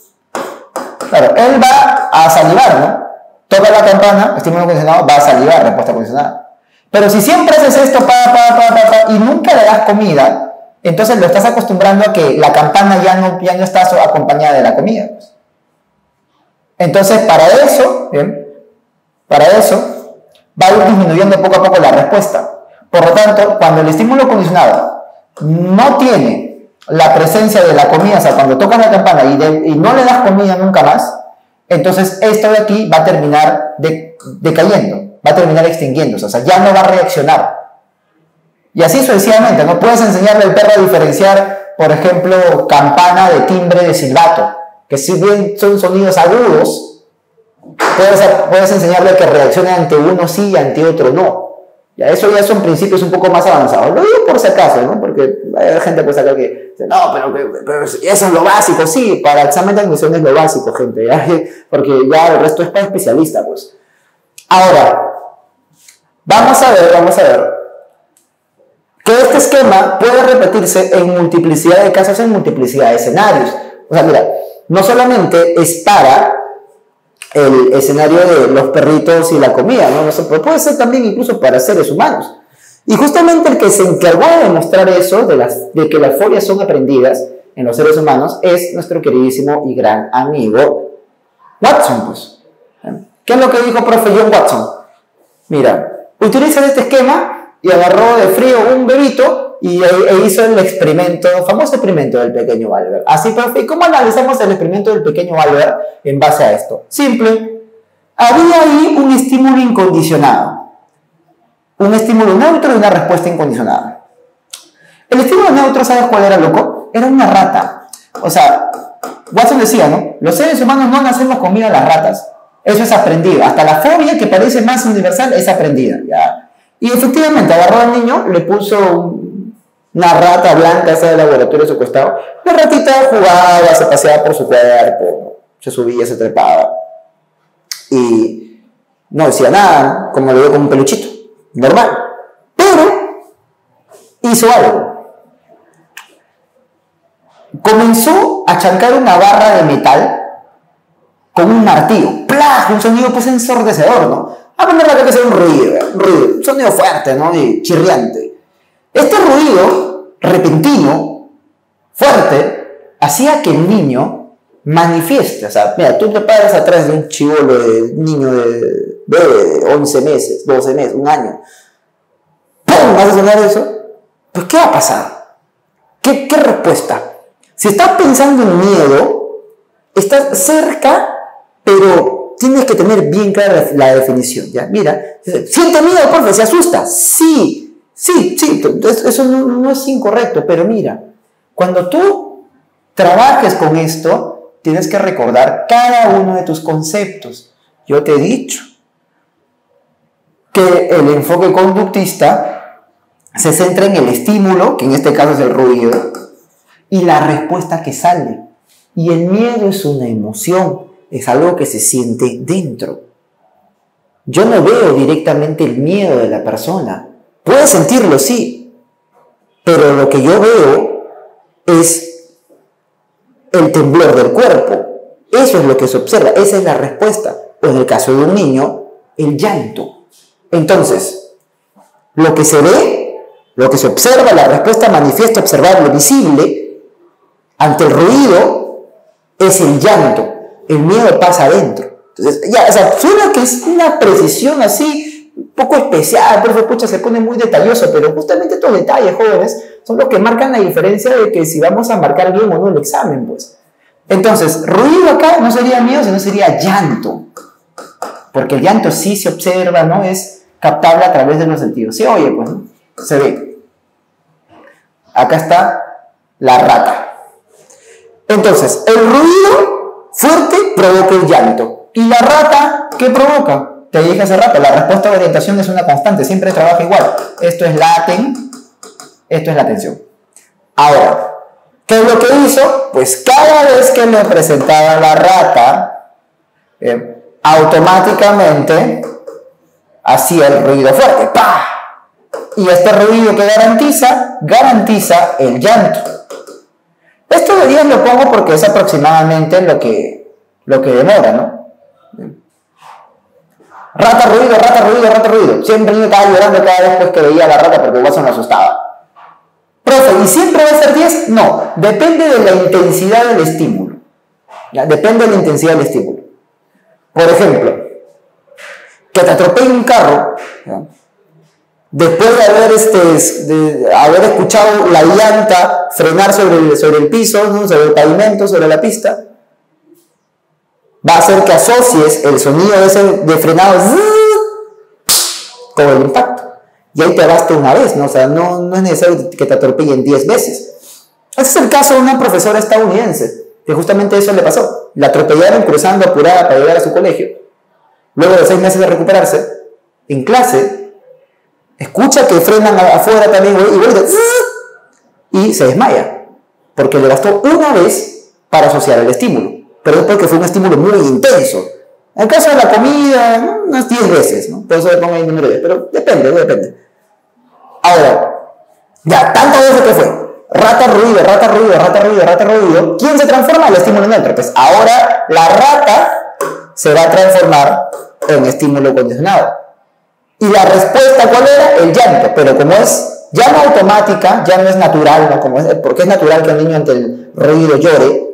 Claro, él va a salivar, ¿no? Toca la campana, estímulo condicionado, va a salivar, respuesta condicionada. Pero si siempre haces esto, pa, pa, pa, pa, pa, y nunca le das comida, entonces lo estás acostumbrando a que la campana ya no, ya no está acompañada de la comida. Pues. Entonces, para eso, ¿bien?, para eso, va a ir disminuyendo poco a poco la respuesta. Por lo tanto, cuando el estímulo condicionado no tiene la presencia de la comida, o sea, cuando tocas la campana y, de, y no le das comida nunca más, entonces esto de aquí va a terminar de, decayendo, va a terminar extinguiéndose, o sea, ya no va a reaccionar. Y así sucesivamente, ¿no? Puedes enseñarle al perro a diferenciar, por ejemplo, campana de timbre de silbato, que si bien son sonidos agudos, puedes, puedes enseñarle que reaccione ante uno sí y ante otro no. Ya, eso ya son principios un poco más avanzados. Lo digo por si acaso, ¿no? Porque hay gente pues acá que dice, no, pero, pero eso es lo básico. Sí, para el examen de admisión es lo básico, gente, ¿ya? Porque ya el resto es para especialistas, pues. Ahora, vamos a ver, vamos a ver que este esquema puede repetirse en multiplicidad de casos, en multiplicidad de escenarios. O sea, mira, no solamente es para el escenario de los perritos y la comida, ¿no? Pero puede ser también incluso para seres humanos. Y justamente el que se encargó de demostrar eso, de, las, de que las folias son aprendidas en los seres humanos, es nuestro queridísimo y gran amigo Watson, pues. ¿Qué es lo que dijo profe John Watson? Mira, utiliza este esquema y agarró de frío un bebito y e, e hizo el experimento, el famoso experimento del pequeño Albert. Así, profe, ¿y cómo analizamos el experimento del pequeño Albert en base a esto? Simple. Había ahí un estímulo incondicionado, un estímulo neutro y una respuesta incondicionada. El estímulo neutro, ¿sabes cuál era, loco? Era una rata. O sea, Watson decía, ¿no? Los seres humanos no nacemos con miedo a las ratas. Eso es aprendido. Hasta la fobia, que parece más universal, es aprendida. ¿Ya? Y efectivamente, agarró al niño, le puso un, una rata blanca, esa del laboratorio a su costado. La ratita jugaba, se paseaba por su cuerpo, se subía, se trepaba. Y no decía nada, como lo veo como un peluchito. Normal. Pero hizo algo. Comenzó a chancar una barra de metal con un martillo. ¡Plah! Un sonido pues ensordecedor, ¿no? A poner la que sea un ruido, un ruido, un sonido fuerte, ¿no? Y chirriante. Este ruido repentino, fuerte, hacía que el niño manifieste. O sea, mira, tú te paras atrás de un chibolo de niño de, de once meses, doce meses, un año. ¡Pum! ¿Vas a sonar eso? Pues, ¿qué va a pasar? ¿Qué, qué respuesta? Si estás pensando en miedo, estás cerca, pero tienes que tener bien clara la definición, ¿ya? Mira, ¿siente miedo, profe? ¿Se asusta? Sí, sí, sí, eso no, no es incorrecto, pero mira, cuando tú trabajes con esto, tienes que recordar cada uno de tus conceptos. Yo te he dicho que el enfoque conductista se centra en el estímulo, que en este caso es el ruido, y la respuesta que sale. Y el miedo es una emoción, es algo que se siente dentro. Yo no veo directamente el miedo de la persona. Puedo sentirlo, sí, pero lo que yo veo es el temblor del cuerpo. Eso es lo que se observa, esa es la respuesta. O en el caso de un niño, el llanto. Entonces, lo que se ve, lo que se observa, la respuesta manifiesta, observable, visible, ante el ruido, es el llanto. El miedo pasa adentro. Entonces, ya, o sea, suena que es una precisión así, un poco especial, por favor, pucha, se pone muy detalloso, pero justamente estos detalles, jóvenes, son los que marcan la diferencia de que si vamos a marcar bien o no el examen, pues. Entonces, ruido acá no sería miedo, sino sería llanto. Porque el llanto sí se observa, ¿no? Es captable a través de los sentidos. Se oye, pues, ¿no? Se ve. Acá está la rata. Entonces, el ruido fuerte provoca el llanto. ¿Y la rata qué provoca? Te dije hace rato, la respuesta de orientación es una constante, siempre trabaja igual. Esto es la aten, esto es la atención. Ahora, ¿qué es lo que hizo? Pues cada vez que me presentaba la rata, eh, automáticamente hacía el ruido fuerte. ¡Pah! Y este ruido que garantiza, garantiza el llanto. Esto de diez lo pongo porque es aproximadamente lo que, lo que demora, ¿no? Rata, ruido, rata, ruido, rata, ruido. Siempre yo estaba llorando cada vez pues, que veía a la rata porque igual se me asustaba. Profe, ¿y siempre va a ser diez? No, depende de la intensidad del estímulo. ¿Ya? Depende de la intensidad del estímulo. Por ejemplo, que te atropelle un carro, ¿ya? Después de haber, este, de haber escuchado la llanta frenar sobre el, sobre el piso, ¿no? Sobre el pavimento, sobre la pista, va a hacer que asocies el sonido ese de frenado con el impacto. Y ahí te basta una vez, ¿no? O sea, no, no es necesario que te atropellen diez veces. Ese es el caso de una profesora estadounidense, que justamente eso le pasó. La atropellaron cruzando apurada para llegar a su colegio. Luego de seis meses de recuperarse, en clase, escucha que frenan afuera también y vuelve y se desmaya, porque le bastó una vez para asociar el estímulo, pero es porque fue un estímulo muy intenso. En el caso de la comida, ¿no? Unas diez veces, ¿no? Por eso le pongo el número diez, pero depende, depende. Ahora, ya, tantas veces que fue, rata, ruido, rata, ruido, rata, ruido, rata, ruido, ¿quién se transforma? El estímulo neutro. Pues ahora la rata se va a transformar en estímulo condicionado. Y la respuesta, ¿cuál era? El llanto, pero como es ya no automática, ya no es natural, ¿no? Como es, porque es natural que el niño ante el ruido llore,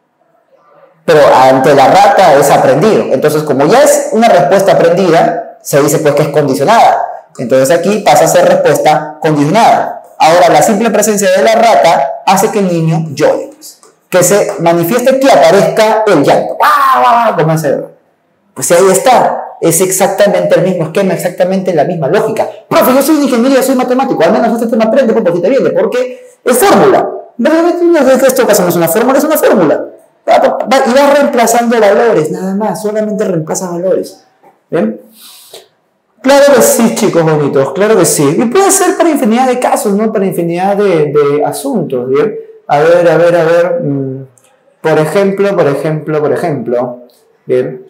pero ante la rata es aprendido. Entonces, como ya es una respuesta aprendida, se dice pues que es condicionada. Entonces aquí pasa a ser respuesta condicionada. Ahora, la simple presencia de la rata hace que el niño llore, pues, que se manifieste, que aparezca el llanto. ¡Wow! Como ese, pues ahí está. Es exactamente el mismo esquema, exactamente la misma lógica. Profe, yo soy de ingeniería, soy matemático, al menos este tema aprende un poquito bien, porque es fórmula. En este caso no es una fórmula, es una fórmula. Y va reemplazando valores, nada más, solamente reemplaza valores. ¿Bien? Claro que sí, chicos bonitos, claro que sí. Y puede ser para infinidad de casos, ¿no? Para infinidad de, de asuntos, ¿bien? A ver, a ver, a ver. Por ejemplo, por ejemplo, por ejemplo. Bien.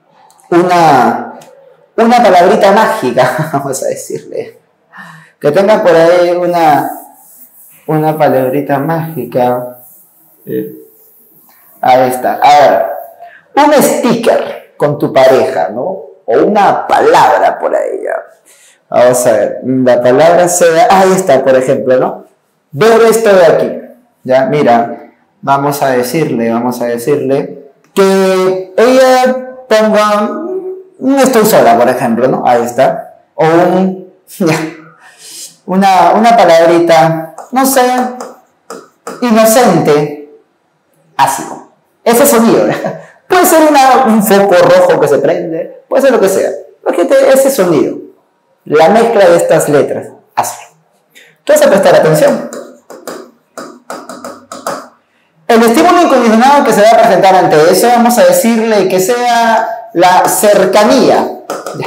Una, una palabrita mágica, vamos a decirle. Que tenga por ahí una, una palabrita mágica. Bien. Ahí está. A ver, un sticker con tu pareja, ¿no? O una palabra por ahí. Ya. Vamos a ver. La palabra sea. Ahí está, por ejemplo, ¿no? Veo esto de aquí. Ya, mira. Vamos a decirle, vamos a decirle que ella ponga un estoy sola, por ejemplo, ¿no? Ahí está. O un. Ya. Una, una palabrita, no sé, inocente, ácido. Ese sonido, ¿verdad? Puede ser una, un foco rojo que se prende, puede ser lo que sea. Imagínate ese sonido, la mezcla de estas letras, hazlo. Tú vas a prestar atención. El estímulo incondicionado que se va a presentar ante eso, vamos a decirle que sea la cercanía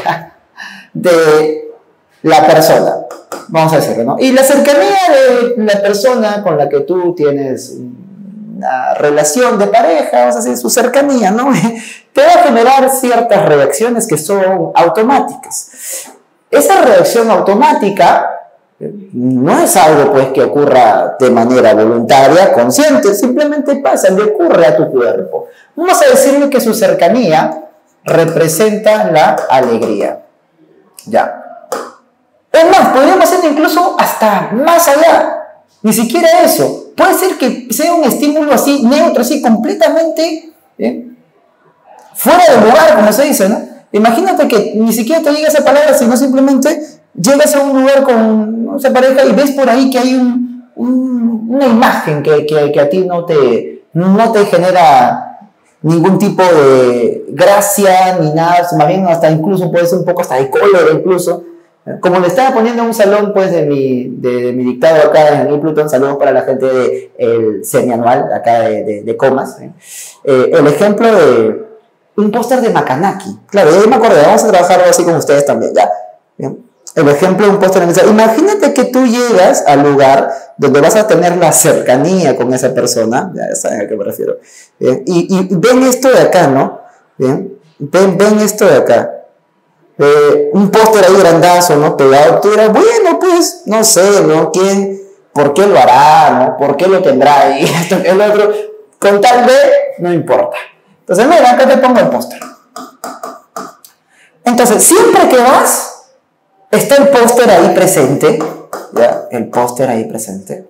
de la persona. Vamos a decirlo, ¿no? Y la cercanía de la persona con la que tú tienes una relación de pareja, vamos a decir, su cercanía, ¿no? Te va a generar ciertas reacciones que son automáticas. Esa reacción automática no es algo pues que ocurra de manera voluntaria, consciente, simplemente pasa, le ocurre a tu cuerpo. Vamos a decirle que su cercanía representa la alegría. Ya. Es más, podríamos ir incluso hasta más allá. Ni siquiera eso. Puede ser que sea un estímulo así, neutro, así, completamente ¿eh? fuera de lugar, como se dice, ¿no? Imagínate que ni siquiera te llega esa palabra, sino simplemente llegas a un lugar con esa pareja y ves por ahí que hay un, un, una imagen que, que, que a ti no te, no te genera ningún tipo de gracia ni nada, más bien hasta incluso puede ser un poco hasta de cólera incluso. Como le estaba poniendo en un salón pues de mi, de, de mi dictado acá en el Plutón, saludos para la gente del semianual acá de, de, de Comas, ¿eh? Eh, el ejemplo de un póster de Macanaki, claro, ya me acordé, vamos a trabajar así con ustedes también, ya. ¿Bien? El ejemplo de un póster de Macanaki. Imagínate que tú llegas al lugar donde vas a tener la cercanía con esa persona, ya saben a qué me refiero, ¿bien? Y, y ven esto de acá, ¿no? ¿Bien? Ven, ven esto de acá. Eh, un póster ahí grandazo, ¿no? Pegado, tú dirás, bueno, pues, no sé, ¿no? ¿Quién, por qué lo hará, ¿no? ¿Por qué lo tendrá ahí? Esto que el otro, con tal de, no importa. Entonces, mira, acá te pongo el póster. Entonces, siempre que vas, está el póster ahí presente, ¿ya? El póster ahí presente.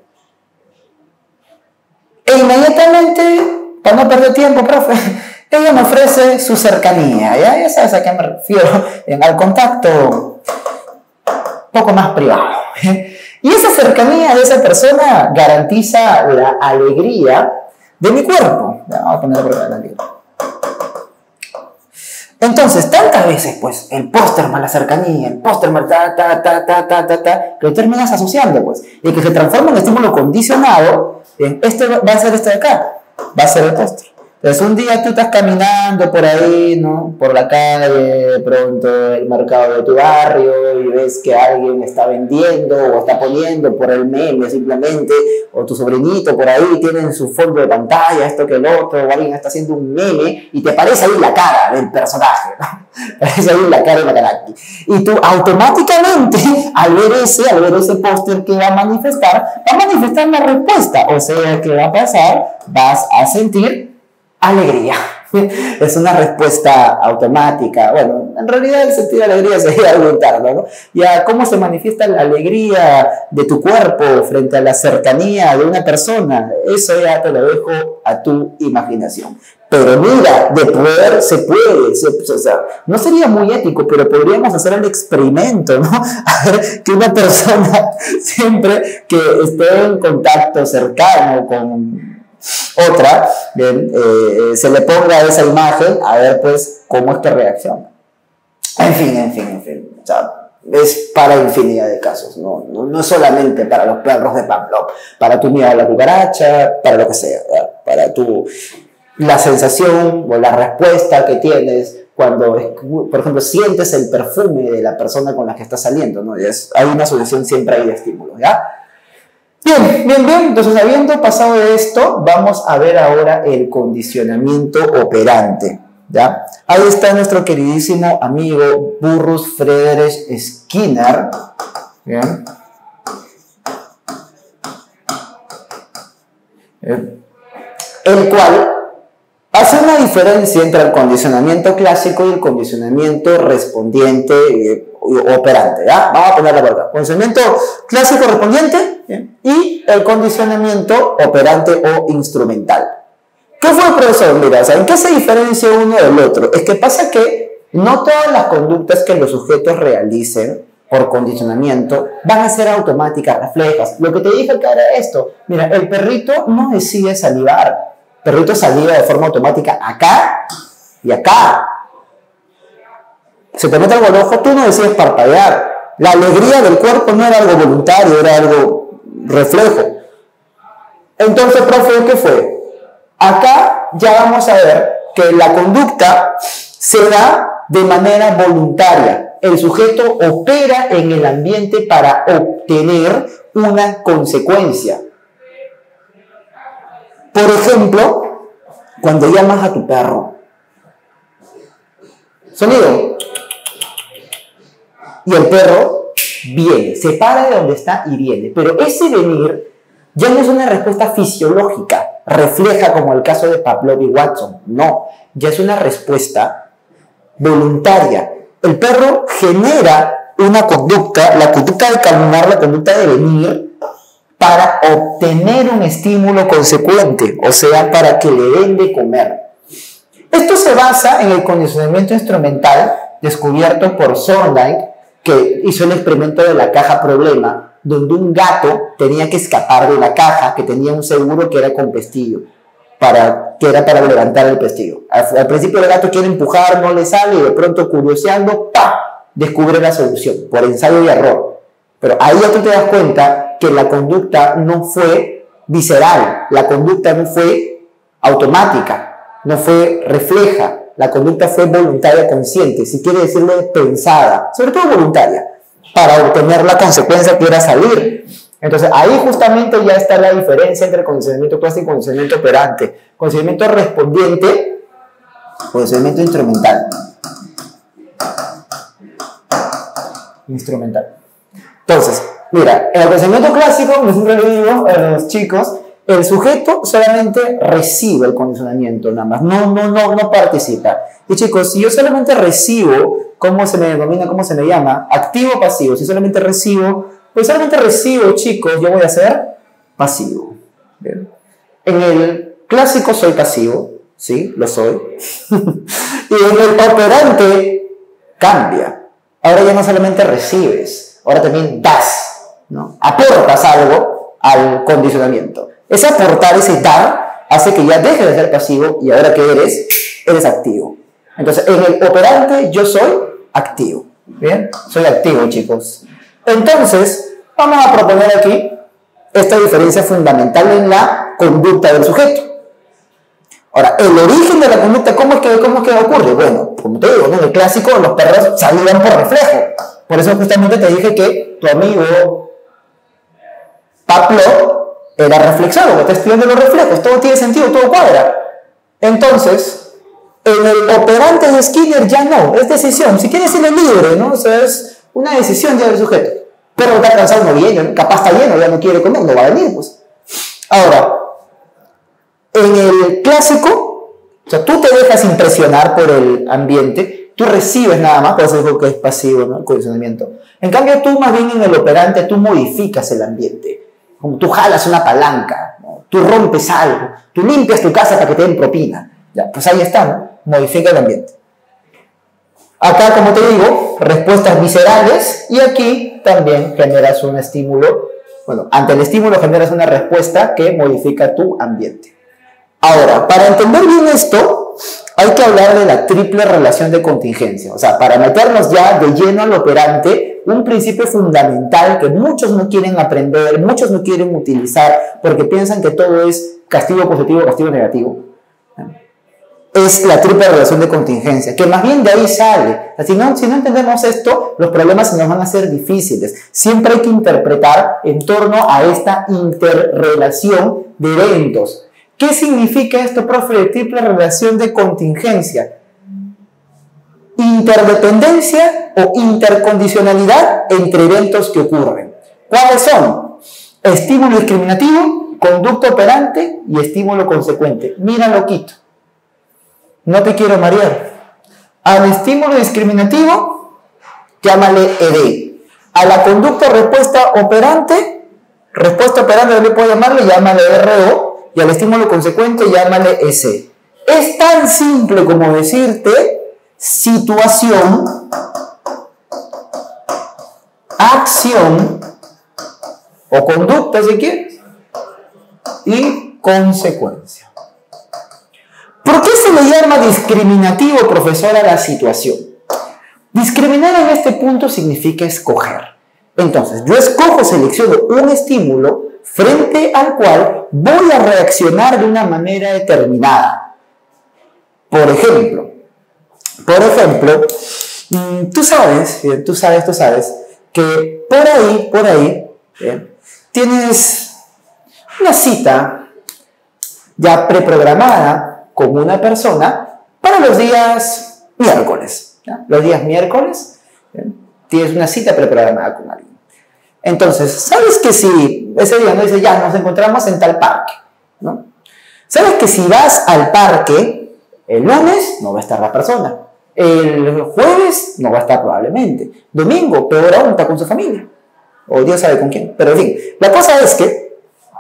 E inmediatamente, para no perder tiempo, profe, ella me ofrece su cercanía, ¿ya? Ya sabes a qué me refiero, al contacto un poco más privado. Y esa cercanía de esa persona garantiza la alegría de mi cuerpo. Ya, vamos a ponerlo por acá, entonces, tantas veces, pues, el póster más la cercanía, el póster más ta, ta, ta, ta, ta, ta, ta, que lo terminas asociando, pues, y que se transforma en estímulo condicionado, en este va a ser este de acá, va a ser el póster. Entonces un día tú estás caminando por ahí, ¿no? Por la calle, de pronto el mercado de tu barrio y ves que alguien está vendiendo o está poniendo por el meme simplemente, o tu sobrinito por ahí tiene en su fondo de pantalla esto que el otro, o alguien está haciendo un meme y te aparece ahí la cara del personaje, ¿no? Aparece ahí la cara de Macanaki. Y tú automáticamente, al ver ese, al ver ese póster que va a manifestar, va a manifestar la respuesta. O sea, ¿qué va a pasar? Vas a sentir alegría. Es una respuesta automática. Bueno, en realidad el sentido de alegría sería algo interno, ¿no? Ya cómo se manifiesta la alegría de tu cuerpo frente a la cercanía de una persona, eso ya te lo dejo a tu imaginación. Pero mira, de poder se puede, se, o sea, no sería muy ético, pero podríamos hacer el experimento, ¿no? A ver, que una persona siempre que esté en contacto cercano con otra, bien, eh, se le ponga esa imagen a ver pues cómo es que reacciona. En fin, en fin, en fin. O sea, es para infinidad de casos, no, no, no solamente para los perros de Pavlov, para tu miedo a la cucaracha, para lo que sea, ¿verdad? Para tu, la sensación o la respuesta que tienes cuando, por ejemplo, sientes el perfume de la persona con la que estás saliendo, ¿no? Es, hay una asociación siempre ahí de estímulos, ¿ya? Bien, bien, bien. Entonces, habiendo pasado de esto, vamos a ver ahora el condicionamiento operante, ¿ya? Ahí está nuestro queridísimo amigo Burrus Friedrich Skinner, ¿bien? El cual hace una diferencia entre el condicionamiento clásico y el condicionamiento respondiente eh, operante, ¿ya? Vamos a ponerlo por acá. Condicionamiento clásico respondiente, ¿bien? Y el condicionamiento operante o instrumental. ¿Qué fue el profesor? Mira, ¿saben qué se diferencia uno del otro? Es que pasa que no todas las conductas que los sujetos realicen por condicionamiento van a ser automáticas, reflejas. Lo que te dije que era esto. Mira, el perrito no decide salivar. perrito salía de forma automática acá y acá. Se te mete algo al ojo, tú no decides parpadear. La alegría del cuerpo no era algo voluntario, era algo reflejo. Entonces, profe, ¿qué fue? Acá ya vamos a ver que la conducta se da de manera voluntaria. El sujeto opera en el ambiente para obtener una consecuencia. Por ejemplo, cuando llamas a tu perro. Sonido. Y el perro viene, se para de donde está y viene. Pero ese venir ya no es una respuesta fisiológica, refleja como el caso de Pavlov y Watson. No, ya es una respuesta voluntaria. El perro genera una conducta, la conducta de caminar, la conducta de venir, para obtener un estímulo consecuente, o sea, para que le den de comer. Esto se basa en el condicionamiento instrumental descubierto por Thorndike, que hizo el experimento de la caja problema, donde un gato tenía que escapar de la caja, que tenía un seguro que era con pestillo, para, que era para levantar el pestillo. Al, al principio el gato quiere empujar, no le sale, y de pronto, curioseando, ¡pah!, descubre la solución, por ensayo y error. Pero ahí ya tú te das cuenta que la conducta no fue visceral, la conducta no fue automática, no fue refleja, la conducta fue voluntaria consciente, si quiere decirlo pensada, sobre todo voluntaria, para obtener la consecuencia que era salir. Entonces ahí justamente ya está la diferencia entre condicionamiento clásico y condicionamiento operante. Condicionamiento respondiente, condicionamiento instrumental. Instrumental. Entonces, mira, en el condicionamiento clásico, como siempre le digo a los chicos, el sujeto solamente recibe el condicionamiento, nada más, no, no, no, no participa. Y chicos, si yo solamente recibo, ¿cómo se me denomina, cómo se me llama? Activo o pasivo. Si solamente recibo, pues solamente recibo, chicos, yo voy a ser pasivo. ¿Bien? En el clásico soy pasivo, ¿sí? Lo soy. Y en el operante cambia. Ahora ya no solamente recibes, ahora también das, ¿no? Aportas algo al condicionamiento. Ese aportar, ese dar, hace que ya dejes de ser pasivo y ahora que eres, eres activo. Entonces, en el operante yo soy activo. ¿Bien? Soy activo, chicos. Entonces, vamos a proponer aquí esta diferencia fundamental en la conducta del sujeto. Ahora, el origen de la conducta, ¿cómo es que, cómo es que ocurre? Bueno, como te digo, ¿no? En el clásico los perros salían por reflejo. Por eso justamente te dije que tu amigo Pavlov era reflexólogo, está estudiando los reflejos, todo tiene sentido, todo cuadra. Entonces, en el operante de Skinner ya no, es decisión. Si quieres ser libre, ¿no? O sea, es una decisión ya del sujeto. Pero está cansado, no viene, capaz está lleno, ya no quiere comer, no va a venir, pues. Ahora, en el clásico, o sea, tú te dejas impresionar por el ambiente, tú recibes nada más, por eso digo que es pasivo, ¿no? El condicionamiento. En cambio, tú más bien en el operante, tú modificas el ambiente. Como tú jalas una palanca, ¿no? Tú rompes algo, tú limpias tu casa para que te den propina. Ya, pues ahí está, ¿no? Modifica el ambiente. Acá, como te digo, respuestas viscerales, y aquí también generas un estímulo. Bueno, ante el estímulo generas una respuesta que modifica tu ambiente. Ahora, para entender bien esto, hay que hablar de la triple relación de contingencia. O sea, para meternos ya de lleno al operante, un principio fundamental que muchos no quieren aprender, muchos no quieren utilizar, porque piensan que todo es castigo positivo o castigo negativo, es la triple relación de contingencia, que más bien de ahí sale. O sea, si, no, si no entendemos esto, los problemas se nos van a hacer difíciles. Siempre hay que interpretar en torno a esta interrelación de eventos. ¿Qué significa esto, profe, de triple relación de contingencia? Interdependencia o intercondicionalidad entre eventos que ocurren. ¿Cuáles son? Estímulo discriminativo, conducta operante y estímulo consecuente. Mira, loquito. No te quiero marear. Al estímulo discriminativo, llámale E D. A la conducta respuesta operante, respuesta operante, no le puedo llamarle, llámale R O. Y al estímulo consecuente, llámale S. Es tan simple como decirte situación, acción o conducta, si quieres, y consecuencia. se le llama discriminativo, profesor, a la situación? Discriminar en este punto significa escoger. Entonces, yo escojo, selecciono un estímulo frente al cual voy a reaccionar de una manera determinada. Por ejemplo, por ejemplo, tú sabes, tú sabes, tú sabes, que por ahí, por ahí, ¿eh? tienes una cita ya preprogramada con una persona para los días miércoles. ¿ya? Los días miércoles ¿eh? tienes una cita preprogramada con alguien. Entonces, ¿sabes que si ese día no dice ya nos encontramos en tal parque? ¿no? ¿Sabes que si vas al parque el lunes no va a estar la persona? El jueves no va a estar probablemente. Domingo, peor aún, está con su familia. O Dios sabe con quién. Pero en fin, la cosa es que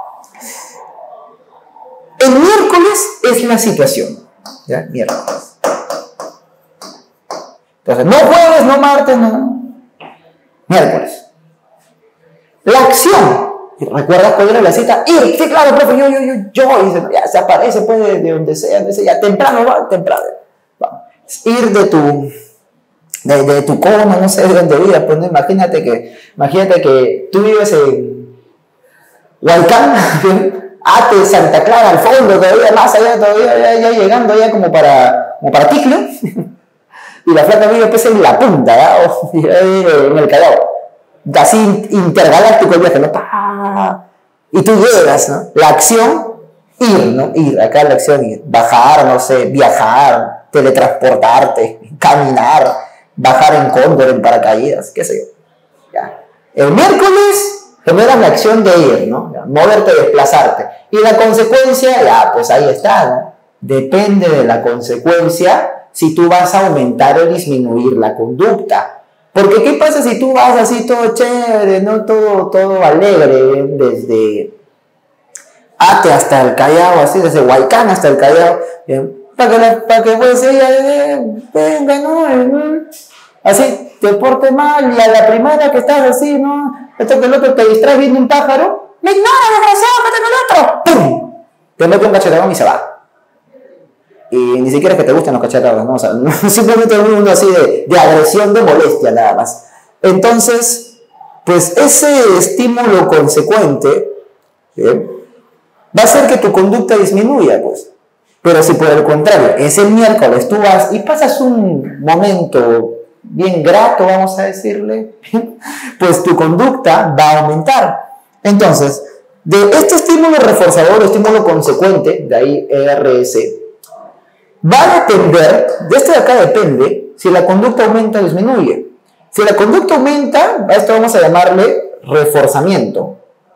el miércoles es la situación. ¿Ya? Miércoles. Entonces, no jueves, no martes, no. Miércoles. La acción. ¿Recuerdas cuál era la cita? Ir. Sí, claro, profe, yo, yo, yo, yo. Y dice, ya se aparece, pues, de, de donde sea, donde sea. Temprano, va, temprano. Va. Ir de tu, de, de tu cono, no sé de dónde vives. Pues, no, imagínate que, imagínate que tú vives en Huaycán, Ate, Santa Clara, al fondo, todavía más allá, todavía ya, ya llegando ya como para, como para Ticlo. Y la flaca vive pues en la punta, ¿ya? O, en el Callao. Así intergaláctico el viaje, ¿no? Y tú llegas, ¿no? La acción, ir, ¿no? Ir, acá la acción, ir. Bajar, no sé, viajar, teletransportarte, caminar, bajar en cóndor, en paracaídas, qué sé yo. ¿Ya? El miércoles generas la acción de ir, ¿no? ¿Ya? Moverte, desplazarte. Y la consecuencia, ya, pues ahí está, ¿no? Depende de la consecuencia si tú vas a aumentar o disminuir la conducta. Porque ¿qué pasa si tú vas así todo chévere, no todo, todo alegre, desde Ate hasta el Callao, así desde Huaycán hasta el Callao, para que, la, para que pues ella eh, venga, ¿no? Así, te porte mal, y a la primera que estás así, ¿no? Esto que el otro te distrae viendo un pájaro, me ignora, desgraciado, que tengo el otro, ¡pum! Te mete un cachetadón y se va. Y ni siquiera es que te gusten los cachetados, ¿no? O sea, simplemente uno así de, de agresión, de molestia nada más. Entonces, pues ese estímulo consecuente ¿eh? va a hacer que tu conducta disminuya, pues. Pero si por el contrario, ese miércoles tú vas y pasas un momento bien grato, vamos a decirle, pues tu conducta va a aumentar. Entonces, de este estímulo reforzador, estímulo consecuente, de ahí E R S, va a depender, de este de acá depende, si la conducta aumenta o disminuye. Si la conducta aumenta, a esto vamos a llamarle reforzamiento.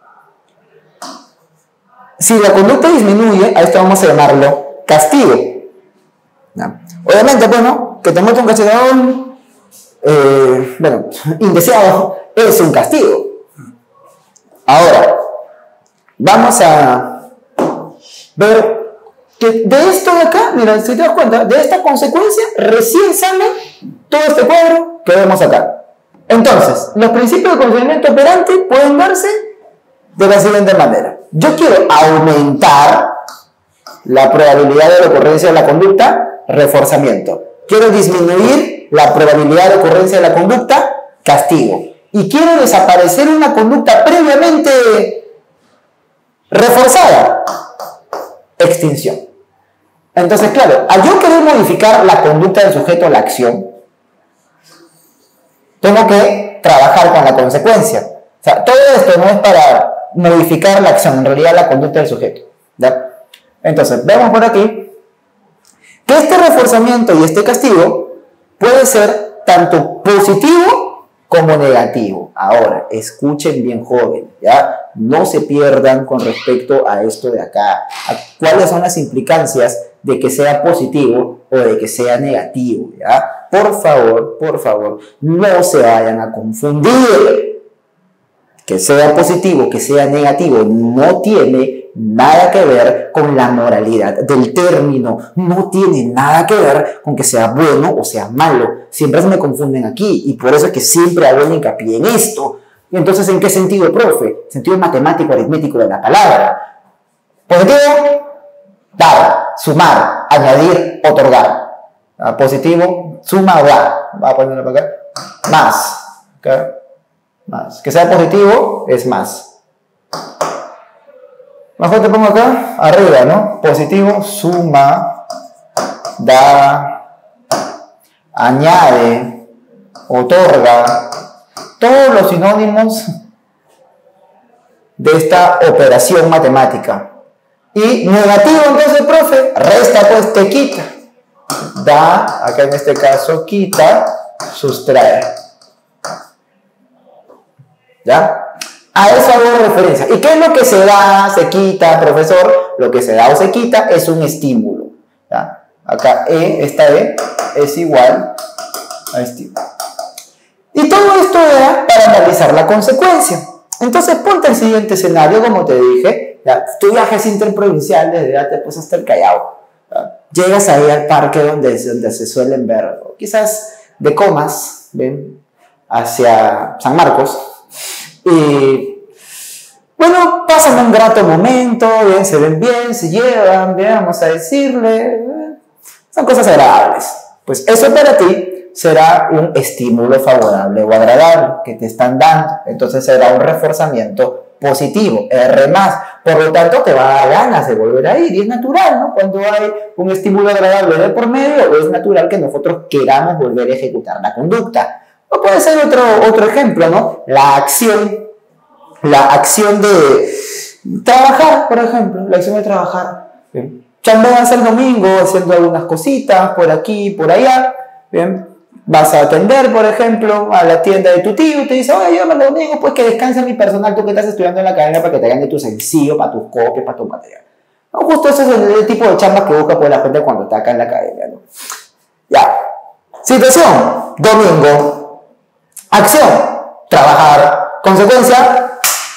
Si la conducta disminuye, a esto vamos a llamarlo castigo. ¿No? Obviamente, bueno, que te meta un cachetadón, eh, bueno, indeseado, es un castigo. Ahora, vamos a ver que de esto de acá, mira, si te das cuenta, de esta consecuencia recién sale todo este cuadro que vemos acá. Entonces, los principios de conocimiento operante pueden darse de la siguiente manera. Yo quiero aumentar la probabilidad de la ocurrencia de la conducta, reforzamiento. Quiero disminuir la probabilidad de ocurrencia de la conducta, castigo. Y quiero desaparecer una conducta previamente reforzada, extinción. Entonces, claro, al yo querer modificar la conducta del sujeto a la acción, tengo que trabajar con la consecuencia. O sea, todo esto no es para modificar la acción, en realidad la conducta del sujeto. ¿Ya? Entonces, vemos por aquí que este reforzamiento y este castigo puede ser tanto positivo como negativo. Ahora, escuchen bien, joven, ¿ya? No se pierdan con respecto a esto de acá. ¿Cuáles son las implicancias de que sea positivo o de que sea negativo? ¿Ya? Por favor, por favor, no se vayan a confundir. Que sea positivo, que sea negativo, no tiene nada que ver con la moralidad del término, no tiene nada que ver con que sea bueno o sea malo. Siempre se me confunden aquí y por eso es que siempre hago hincapié en esto. Y entonces, ¿en qué sentido, profe? Sentido matemático, aritmético de la palabra. Positivo, dar, sumar, añadir, otorgar. ¿Ya? Positivo, suma o da. Va a ponerlo para acá. Más. ¿Okay? Más. Que sea positivo es más. Mejor te pongo acá, arriba, ¿no? Positivo, suma, da, añade, otorga. Todos los sinónimos de esta operación matemática. Y negativo, entonces, profe, resta, pues te quita. Da, acá en este caso, quita, sustrae. ¿Ya? A eso hago referencia. ¿Y qué es lo que se da, se quita, profesor? Lo que se da o se quita es un estímulo. ¿Ya? Acá E, esta E, es igual a estímulo. Y todo esto era para analizar la consecuencia. Entonces ponte el siguiente escenario, como te dije. ¿Ya? Tu viaje es interprovincial desde Ate pues hasta el Callao. ¿Ya? Llegas ahí al parque donde, donde se suelen ver, ¿no? Quizás de Comas, ¿ven? Hacia San Marcos. Y bueno, pasan un grato momento, bien, se ven bien, se llevan, bien, vamos a decirle, son cosas agradables. Pues eso para ti será un estímulo favorable o agradable que te están dando. Entonces será un reforzamiento positivo, R más. Por lo tanto, te va a dar ganas de volver a ir. Y es natural, ¿no? Cuando hay un estímulo agradable de por medio, es natural que nosotros queramos volver a ejecutar la conducta. O puede ser otro, otro ejemplo, ¿no? La acción, la acción de trabajar, por ejemplo, la acción de trabajar. Bien. Chambeas el domingo haciendo algunas cositas por aquí, por allá. Bien. Vas a atender, por ejemplo, a la tienda de tu tío y te dice, oye, llévame el domingo, pues que descanse mi personal, tú que estás estudiando en la academia para que te hagan de tu sencillo, para tus copias, para tu material. ¿No? Justo ese es el, el tipo de chamba que busca pues, la gente cuando está acá en la academia, ¿no? Ya. Situación, domingo. Acción, trabajar. Consecuencia,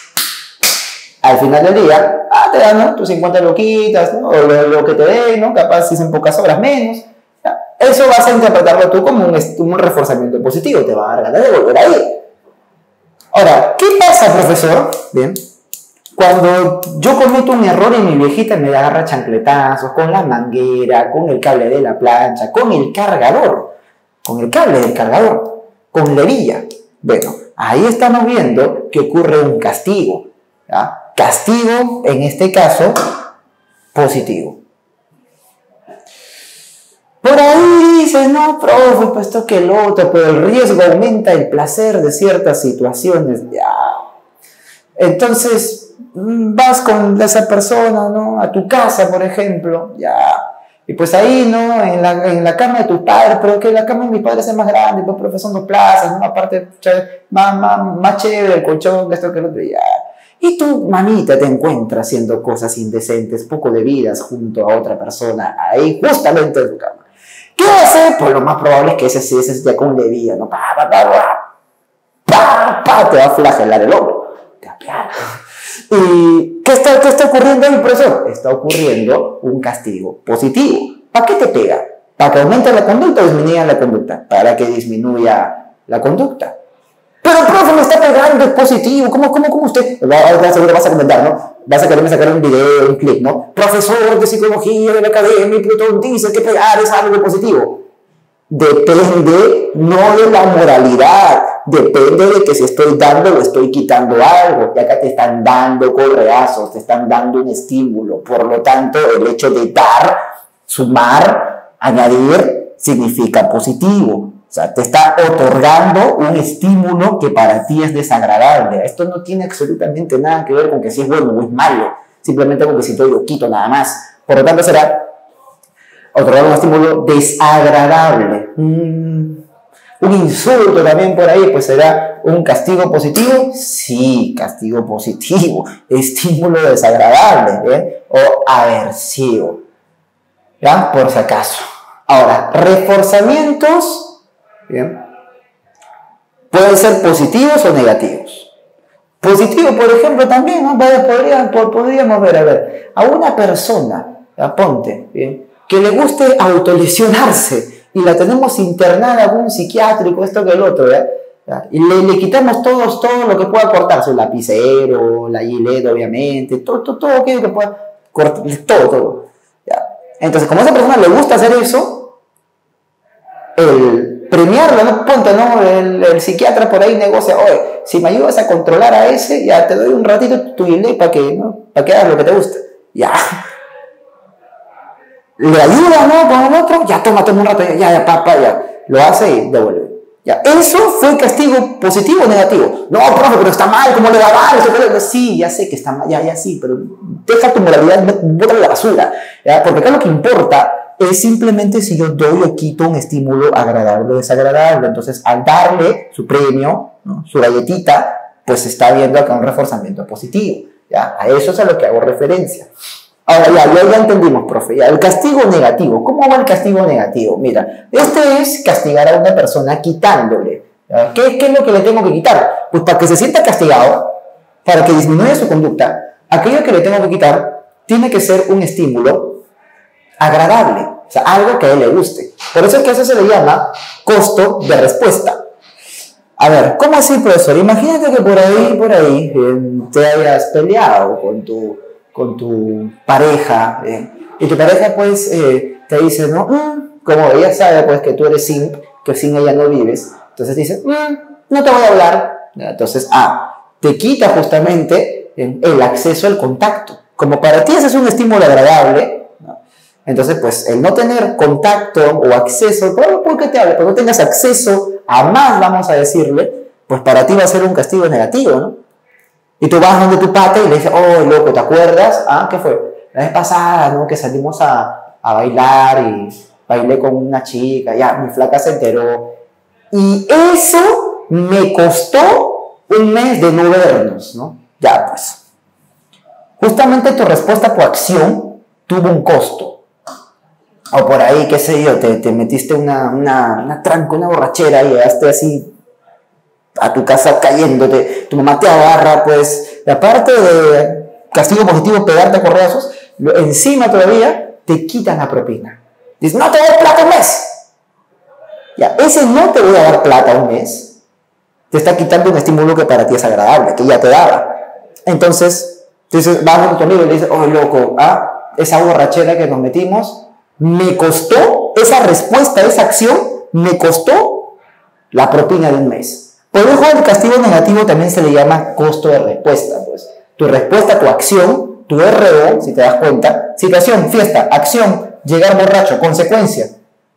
al final del día, ah, te dan, ¿no? tus cincuenta loquitas, ¿no? O lo, lo que te den, ¿no? Capaz si son pocas horas menos. ¿Ya? Eso vas a interpretarlo tú como un, un reforzamiento positivo, te va a dar ganas de volver a ir. Ahora, ¿qué pasa, profesor? Bien, cuando yo cometo un error y mi viejita me agarra chancletazos con la manguera, con el cable de la plancha, con el cargador, con el cable del cargador, con la hebilla. Bueno, ahí estamos viendo que ocurre un castigo. ¿Ya? Castigo, en este caso, positivo. Por ahí dices, no, profe, pues esto que el otro, pero el riesgo aumenta el placer de ciertas situaciones. Ya. Entonces, vas con esa persona, ¿no? A tu casa, por ejemplo, ya. Y pues ahí, ¿no? En la, en la cama de tus padres, pero que la cama de mis padres es más grande, pues, profe, son dos plazas, una parte más, más, más chévere, el colchón, esto que el otro, ya. Y tu mamita te encuentra haciendo cosas indecentes, poco debidas, junto a otra persona, ahí, justamente en tu cama. ¿Qué va a hacer? Pues lo más probable es que ese sí, ese ya con levía, ¿no? Pa, pa, pa, pa, pa, pa, te va a flagelar el hombro. Te apiada. ¿Y qué está, qué está ocurriendo ahí, profesor? Está ocurriendo un castigo positivo. ¿Para qué te pega? ¿Para que aumente la conducta o disminuya la conducta? Para que disminuya la conducta. Pero el profe me está pegando, es positivo. ¿Cómo, cómo, cómo usted? Ahora seguro vas a comentar, ¿no? Vas a quererme sacar un video, un clip, ¿no? Profesor de psicología de la academia, Plutón dice que pegar es algo positivo. Depende no de la moralidad, depende de que si estoy dando o estoy quitando algo. Y acá te están dando correazos, te están dando un estímulo. Por lo tanto, el hecho de dar, sumar, añadir, significa positivo. O sea, te está otorgando un estímulo que para ti es desagradable. Esto no tiene absolutamente nada que ver con que si es bueno o es malo. Simplemente con que si estoy lo quito nada más. Por lo tanto, será otorgar un estímulo desagradable. Mm. Un insulto también por ahí, pues será un castigo positivo. Sí, castigo positivo. Estímulo desagradable, ¿eh? O aversivo. ¿Ya? Por si acaso. Ahora, reforzamientos, ¿bien? Pueden ser positivos o negativos. Positivo, por ejemplo, también, ¿no? Podríamos, podríamos ver, a ver, a una persona, aponte, ¿bien? Que le guste autolesionarse y la tenemos internada en un psiquiátrico, esto que el otro, ¿ya? ¿Ya? Y le, le quitamos todos, todo lo que pueda cortar, su lapicero, la gilet, obviamente, todo, todo, todo aquello que pueda cortar, todo, todo. ¿Ya? Entonces, como a esa persona le gusta hacer eso, el premiarlo, ¿no? Ponte, ¿no? El, el psiquiatra por ahí negocia, oye, si me ayudas a controlar a ese, ya te doy un ratito tu delay para que, ¿no? Para que hagas lo que te gusta. Ya. Le ayuda, ¿no? Con el otro, ya toma, toma un rato, ya, ya, papá, ya. Lo hace y devuelve. Ya. ¿Eso fue castigo positivo o negativo? No, profe, pero está mal, ¿cómo le va a dar? Eso, sí, ya sé que está mal, ya, ya sí, pero deja tu moralidad, bótale la basura. ¿Ya? Porque acá lo que importa es simplemente si yo doy o quito un estímulo agradable o desagradable. Entonces, al darle su premio, ¿no? Su galletita, pues se está viendo acá un reforzamiento positivo. ¿Ya? A eso es a lo que hago referencia. Ahora ya, ya, ya entendimos, profe. Ya, el castigo negativo. ¿Cómo va el castigo negativo? Mira, este es castigar a una persona quitándole. ¿Qué, ¿Qué es lo que le tengo que quitar? Pues para que se sienta castigado, para que disminuya su conducta, aquello que le tengo que quitar tiene que ser un estímulo agradable. O sea, algo que a él le guste. Por eso es que eso se le llama costo de respuesta. A ver, ¿cómo así, profesor? Imagínate que por ahí, por ahí, eh, te hayas peleado con tu... con tu pareja, eh, y tu pareja pues eh, te dice, ¿no? Mm, como ella sabe pues que tú eres simp, que sin ella no vives, entonces dice, mm, no te voy a hablar, entonces, ah, te quita justamente el acceso al contacto, como para ti ese es un estímulo agradable, ¿no? Entonces pues el no tener contacto o acceso, ¿por qué te habla? Porque no tengas acceso a más, vamos a decirle, pues para ti va a ser un castigo negativo, ¿no? Y tú vas donde tu pata y le dices, oh, loco, ¿te acuerdas? Ah, ¿qué fue? La vez pasada, ¿no? Que salimos a, a bailar y bailé con una chica, ya, mi flaca se enteró. Y eso me costó un mes de no vernos, ¿no? Ya, pues. Justamente tu respuesta por acción tuvo un costo. O por ahí, qué sé yo, te, te metiste una, una, una tranca, una borrachera y llegaste así a tu casa cayéndote, tu mamá te agarra, pues, y aparte de castigo positivo, pegarte a correazos, encima todavía te quitan la propina. Dices, no te voy a dar plata un mes. Ya, ese no te voy a dar plata un mes, te está quitando un estímulo que para ti es agradable, que ya te daba. Entonces, dices, vas con tu amigo y le dices, oh, loco, ah, esa borrachera que nos metimos, me costó, esa respuesta, esa acción, me costó la propina de un mes. Por eso el castigo negativo también se le llama costo de respuesta. Pues. Tu respuesta, tu acción, tu R O, si te das cuenta, situación, fiesta, acción, llegar borracho, consecuencia.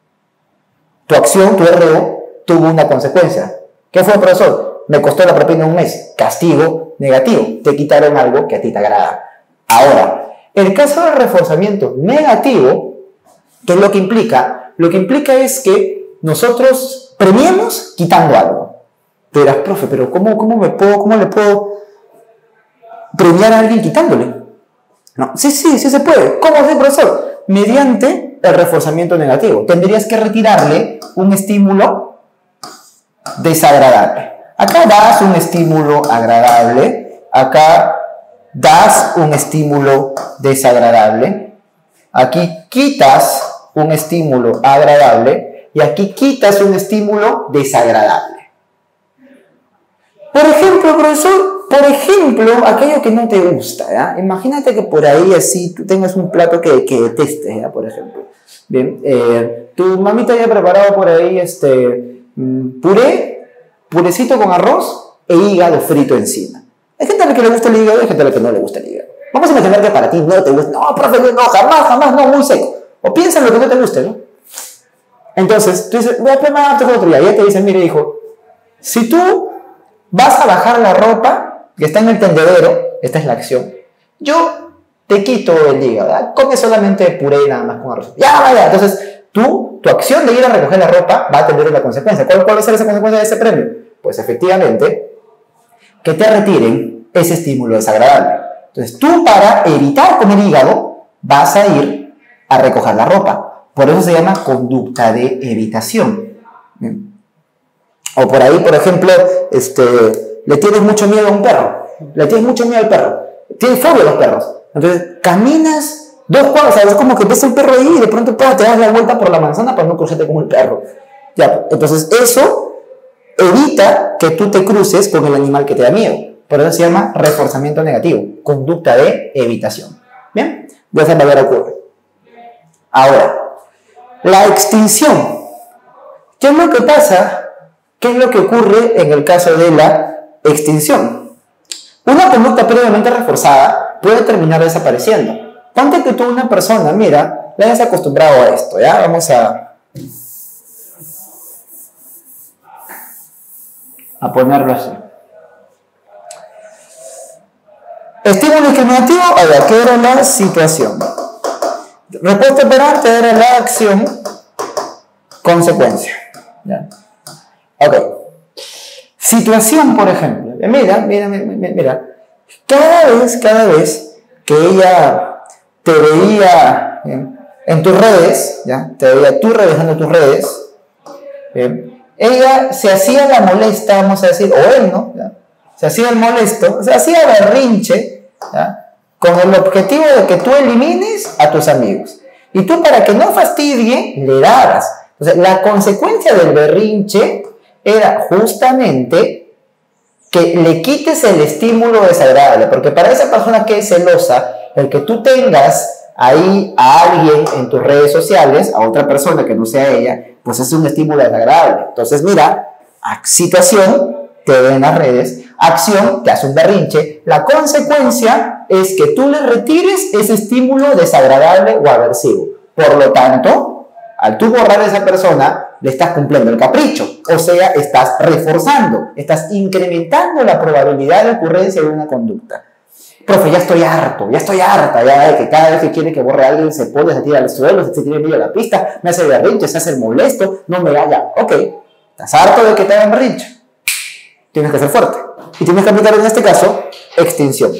Tu acción, tu R O, tuvo una consecuencia. ¿Qué fue, profesor? Me costó la propina un mes. Castigo negativo. Te quitaron algo que a ti te agrada. Ahora, el caso del reforzamiento negativo, ¿qué es lo que implica? Lo que implica es que nosotros premiemos quitando algo. Te dirás, profe, pero ¿cómo, cómo, me puedo, ¿cómo le puedo premiar a alguien quitándole? No, sí, sí, sí se puede. ¿Cómo hace, profesor? Mediante el reforzamiento negativo. Tendrías que retirarle un estímulo desagradable. Acá das un estímulo agradable, acá das un estímulo desagradable, aquí quitas un estímulo agradable y aquí quitas un estímulo desagradable. Por ejemplo, profesor, por ejemplo, aquello que no te gusta, ¿ya? Imagínate que por ahí así tú tengas un plato que, que detestes, ¿ya? Por ejemplo. Bien, eh, tu mamita haya preparado por ahí este puré, purecito con arroz e hígado frito encima. Hay gente a la que le gusta el hígado y hay gente a la que no le gusta el hígado. Vamos a imaginar que para ti no te gusta. No, profe, no, jamás, jamás, no, muy seco. O piensa en lo que no te guste, ¿no? Entonces, tú dices, voy a prepararte otro día. Y ella te dice, mire, hijo, si tú vas a bajar la ropa que está en el tendedero, esta es la acción, yo te quito el hígado, ¿verdad? Come solamente puré y nada más con arroz. Ya, vaya, entonces tú, tu acción de ir a recoger la ropa va a tener una consecuencia. ¿Cuál, cuál va a ser esa consecuencia de ese premio? Pues efectivamente, que te retiren ese estímulo desagradable. Entonces tú, para evitar comer hígado, vas a ir a recoger la ropa. Por eso se llama conducta de evitación. ¿Bien? O por ahí, por ejemplo, este, le tienes mucho miedo a un perro, le tienes mucho miedo al perro, tienes fobia a los perros. Entonces, caminas dos cuadras, ¿sabes? Como que ves el perro ahí y de pronto te das la vuelta por la manzana para no cruzarte como el perro. Ya, entonces, eso evita que tú te cruces con el animal que te da miedo. Por eso se llama reforzamiento negativo, conducta de evitación. ¿Bien? De esa manera ocurre. Ahora, la extinción. ¿Qué es lo que pasa? ¿Qué es lo que ocurre en el caso de la extinción? Una conducta previamente reforzada puede terminar desapareciendo. Ponte que tú, una persona, mira, le hayas acostumbrado a esto, ¿ya? Vamos a, a ponerlo así. Estímulo discriminativo, a ver, ¿qué era la situación? Respuesta operante era la acción, consecuencia. ¿Ya? Ok. Situación, por ejemplo. Mira, mira, mira, mira. Cada vez, cada vez que ella te veía en, en tus redes, ¿ya? Te veía tú revisando tus redes, ¿bien? Ella se hacía la molesta, vamos a decir, o él, ¿no? ¿Ya? Se hacía el molesto, se hacía berrinche, ¿ya? Con el objetivo de que tú elimines a tus amigos. Y tú, para que no fastidie, le dabas. Entonces, la consecuencia del berrinche era justamente que le quites el estímulo desagradable, porque para esa persona que es celosa, el que tú tengas ahí a alguien en tus redes sociales, a otra persona que no sea ella, pues es un estímulo desagradable. Entonces, mira, situación, te ve en las redes, acción, te hace un berrinche, la consecuencia es que tú le retires ese estímulo desagradable o aversivo. Por lo tanto, al tú borrar a esa persona, le estás cumpliendo el capricho, o sea, estás reforzando, estás incrementando la probabilidad de ocurrencia de una conducta. Profe, ya estoy harto, ya estoy harta, ya de que cada vez que quiere que borre a alguien se pone, se tira al suelo, se tira en medio de la pista, me hace berrinche, se hace el molesto, no me vaya. Ok, estás harto de que te hagan berrinche. Tienes que ser fuerte. Y tienes que aplicar en este caso extinción.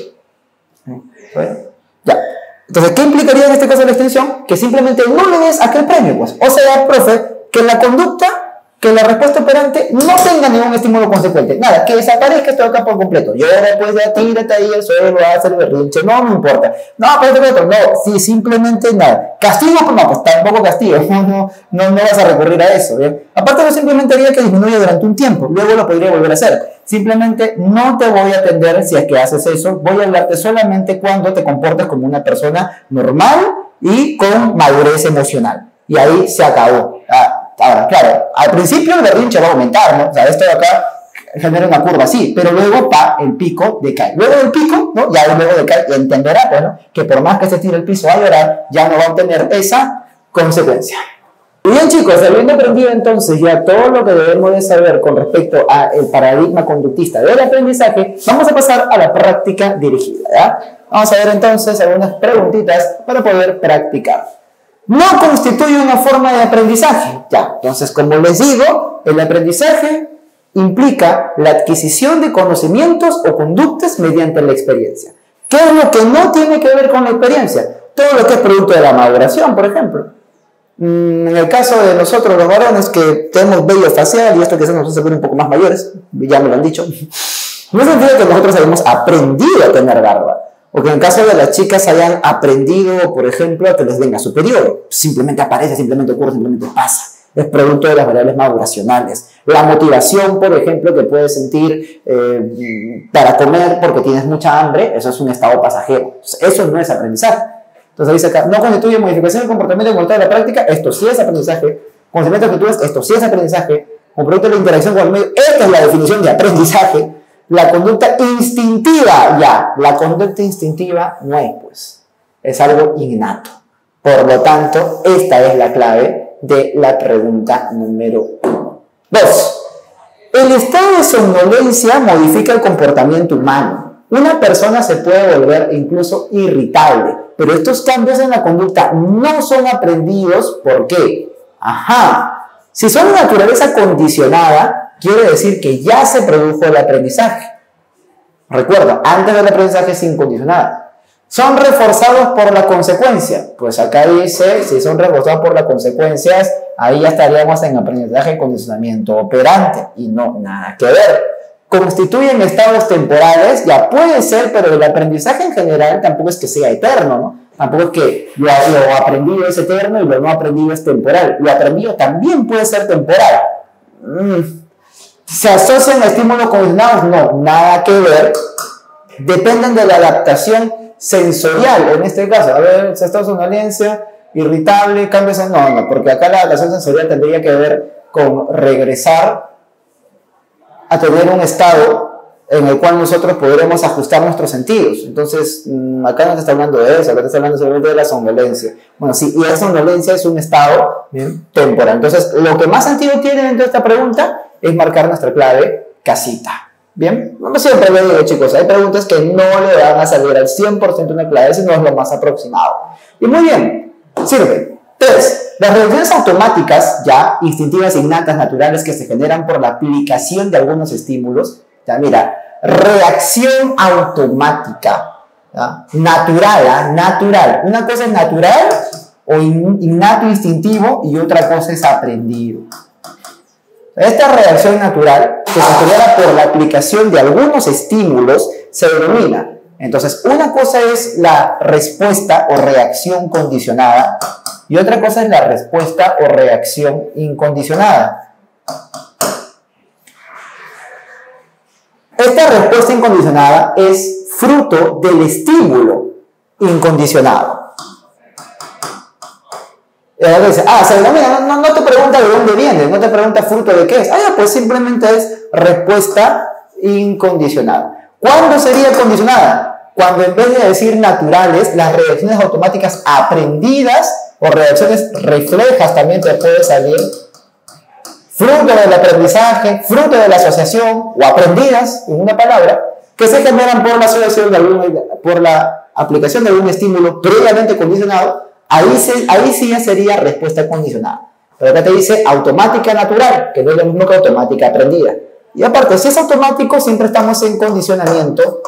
¿Bueno? Ya. Entonces, ¿qué implicaría en este caso la extinción? Que simplemente no le des aquel premio, pues. O sea, profe, que la conducta, que la respuesta operante no tenga ningún estímulo consecuente. Nada, que desaparezca esto acá por completo. Yo después ya tírate ahí al suelo, haz el berrinche, no me importa. No, pero esto, otro, no, sí, simplemente nada. Castigo, pues no, pues tampoco castigo. No, no, no, no vas a recurrir a eso, ¿bien? Aparte, yo simplemente haría que disminuya durante un tiempo. Luego lo podría volver a hacer. Simplemente no te voy a atender si es que haces eso. Voy a hablarte solamente cuando te comportes como una persona normal y con madurez emocional. Y ahí se acabó. Ah, ahora, claro, al principio el berrinche va a aumentar, ¿no? O sea, esto de acá genera una curva así, pero luego pa, el pico decae. Luego del pico, ¿no? Ya luego decae y entenderá, bueno, que por más que se tire el piso a llorar, ya no va a obtener esa consecuencia. Y bien, chicos, habiendo aprendido entonces ya todo lo que debemos de saber con respecto al paradigma conductista del aprendizaje, vamos a pasar a la práctica dirigida, ¿ya? Vamos a ver entonces algunas preguntitas para poder practicar. No constituye una forma de aprendizaje. Ya, entonces, como les digo, el aprendizaje implica la adquisición de conocimientos o conductas mediante la experiencia. ¿Qué es lo que no tiene que ver con la experiencia? Todo lo que es producto de la maduración, por ejemplo. En el caso de nosotros los varones que tenemos vello facial y esto que nos hace ver un poco más mayores, ya me lo han dicho, no significa que nosotros hayamos aprendido a tener barba. O que en el caso de las chicas hayan aprendido, por ejemplo, a que les venga su periodo. Simplemente aparece, simplemente ocurre, simplemente pasa. Es producto de las variables maduracionales. La motivación, por ejemplo, que puedes sentir eh, para comer porque tienes mucha hambre, eso es un estado pasajero. Eso no es aprendizaje. Entonces dice acá, no constituye modificación del comportamiento en voluntad de la práctica, esto sí es aprendizaje. Conocimiento de actitudes, esto sí es aprendizaje. Como producto de la interacción con el medio, esta es la definición de aprendizaje. La conducta instintiva, ya, la conducta instintiva no es, pues, es algo innato. Por lo tanto, esta es la clave de la pregunta número uno. Dos, el estado de somnolencia modifica el comportamiento humano. Una persona se puede volver incluso irritable, pero estos cambios en la conducta no son aprendidos. ¿Por qué? Ajá, si son de naturaleza condicionada, quiere decir que ya se produjo el aprendizaje. Recuerda, antes del aprendizaje es incondicionada. ¿Son reforzados por la consecuencia? Pues acá dice, si son reforzados por las consecuencias, ahí ya estaríamos en aprendizaje y condicionamiento operante. Y no, nada que ver. Constituyen estados temporales, ya puede ser, pero el aprendizaje en general tampoco es que sea eterno, ¿no? Tampoco es que lo, lo aprendido es eterno y lo no aprendido es temporal. Lo aprendido también puede ser temporal. Mm. ¿Se asocian a estímulos condicionados? No, nada que ver. Dependen de la adaptación sensorial, en este caso. A ver, estado de somnolencia, irritable, cambios en... No, no, porque acá la adaptación sensorial tendría que ver con regresar a tener un estado en el cual nosotros podremos ajustar nuestros sentidos. Entonces, acá no te está hablando de eso, acá te está hablando solamente de la somnolencia. Bueno, sí, y la somnolencia es un estado bien temporal. Entonces, lo que más sentido tiene dentro de esta pregunta es marcar nuestra clave casita. Bien, no siempre le digo, chicos, hay preguntas que no le van a salir al cien por ciento una clave, sino es lo más aproximado. Y muy bien, sirve. Tres, las reacciones automáticas, ya instintivas, innatas, naturales, que se generan por la aplicación de algunos estímulos. Ya, mira, reacción automática, ¿ya? Natural, ¿eh? Natural. Una cosa es natural o innato, instintivo, y otra cosa es aprendido. Esta reacción natural, que se genera por la aplicación de algunos estímulos, se denomina. Entonces, una cosa es la respuesta o reacción condicionada y otra cosa es la respuesta o reacción incondicionada. Esta respuesta incondicionada es fruto del estímulo incondicionado. Y ahora dice, ah, se denomina, no, no te pregunta de dónde viene, no te pregunta fruto de qué es. Ah, ya, pues simplemente es respuesta incondicionada. ¿Cuándo sería condicionada? Cuando en vez de decir naturales, las reacciones automáticas aprendidas o reacciones reflejas también te puede salir fruto del aprendizaje, fruto de la asociación o aprendidas, en una palabra, que se generan por la asociación de algún, por la aplicación de algún estímulo previamente condicionado. Ahí, se, ahí sí ya sería respuesta condicionada. Pero acá te dice automática natural, que no es lo mismo que automática aprendida. Y aparte, si es automático, siempre estamos en condicionamiento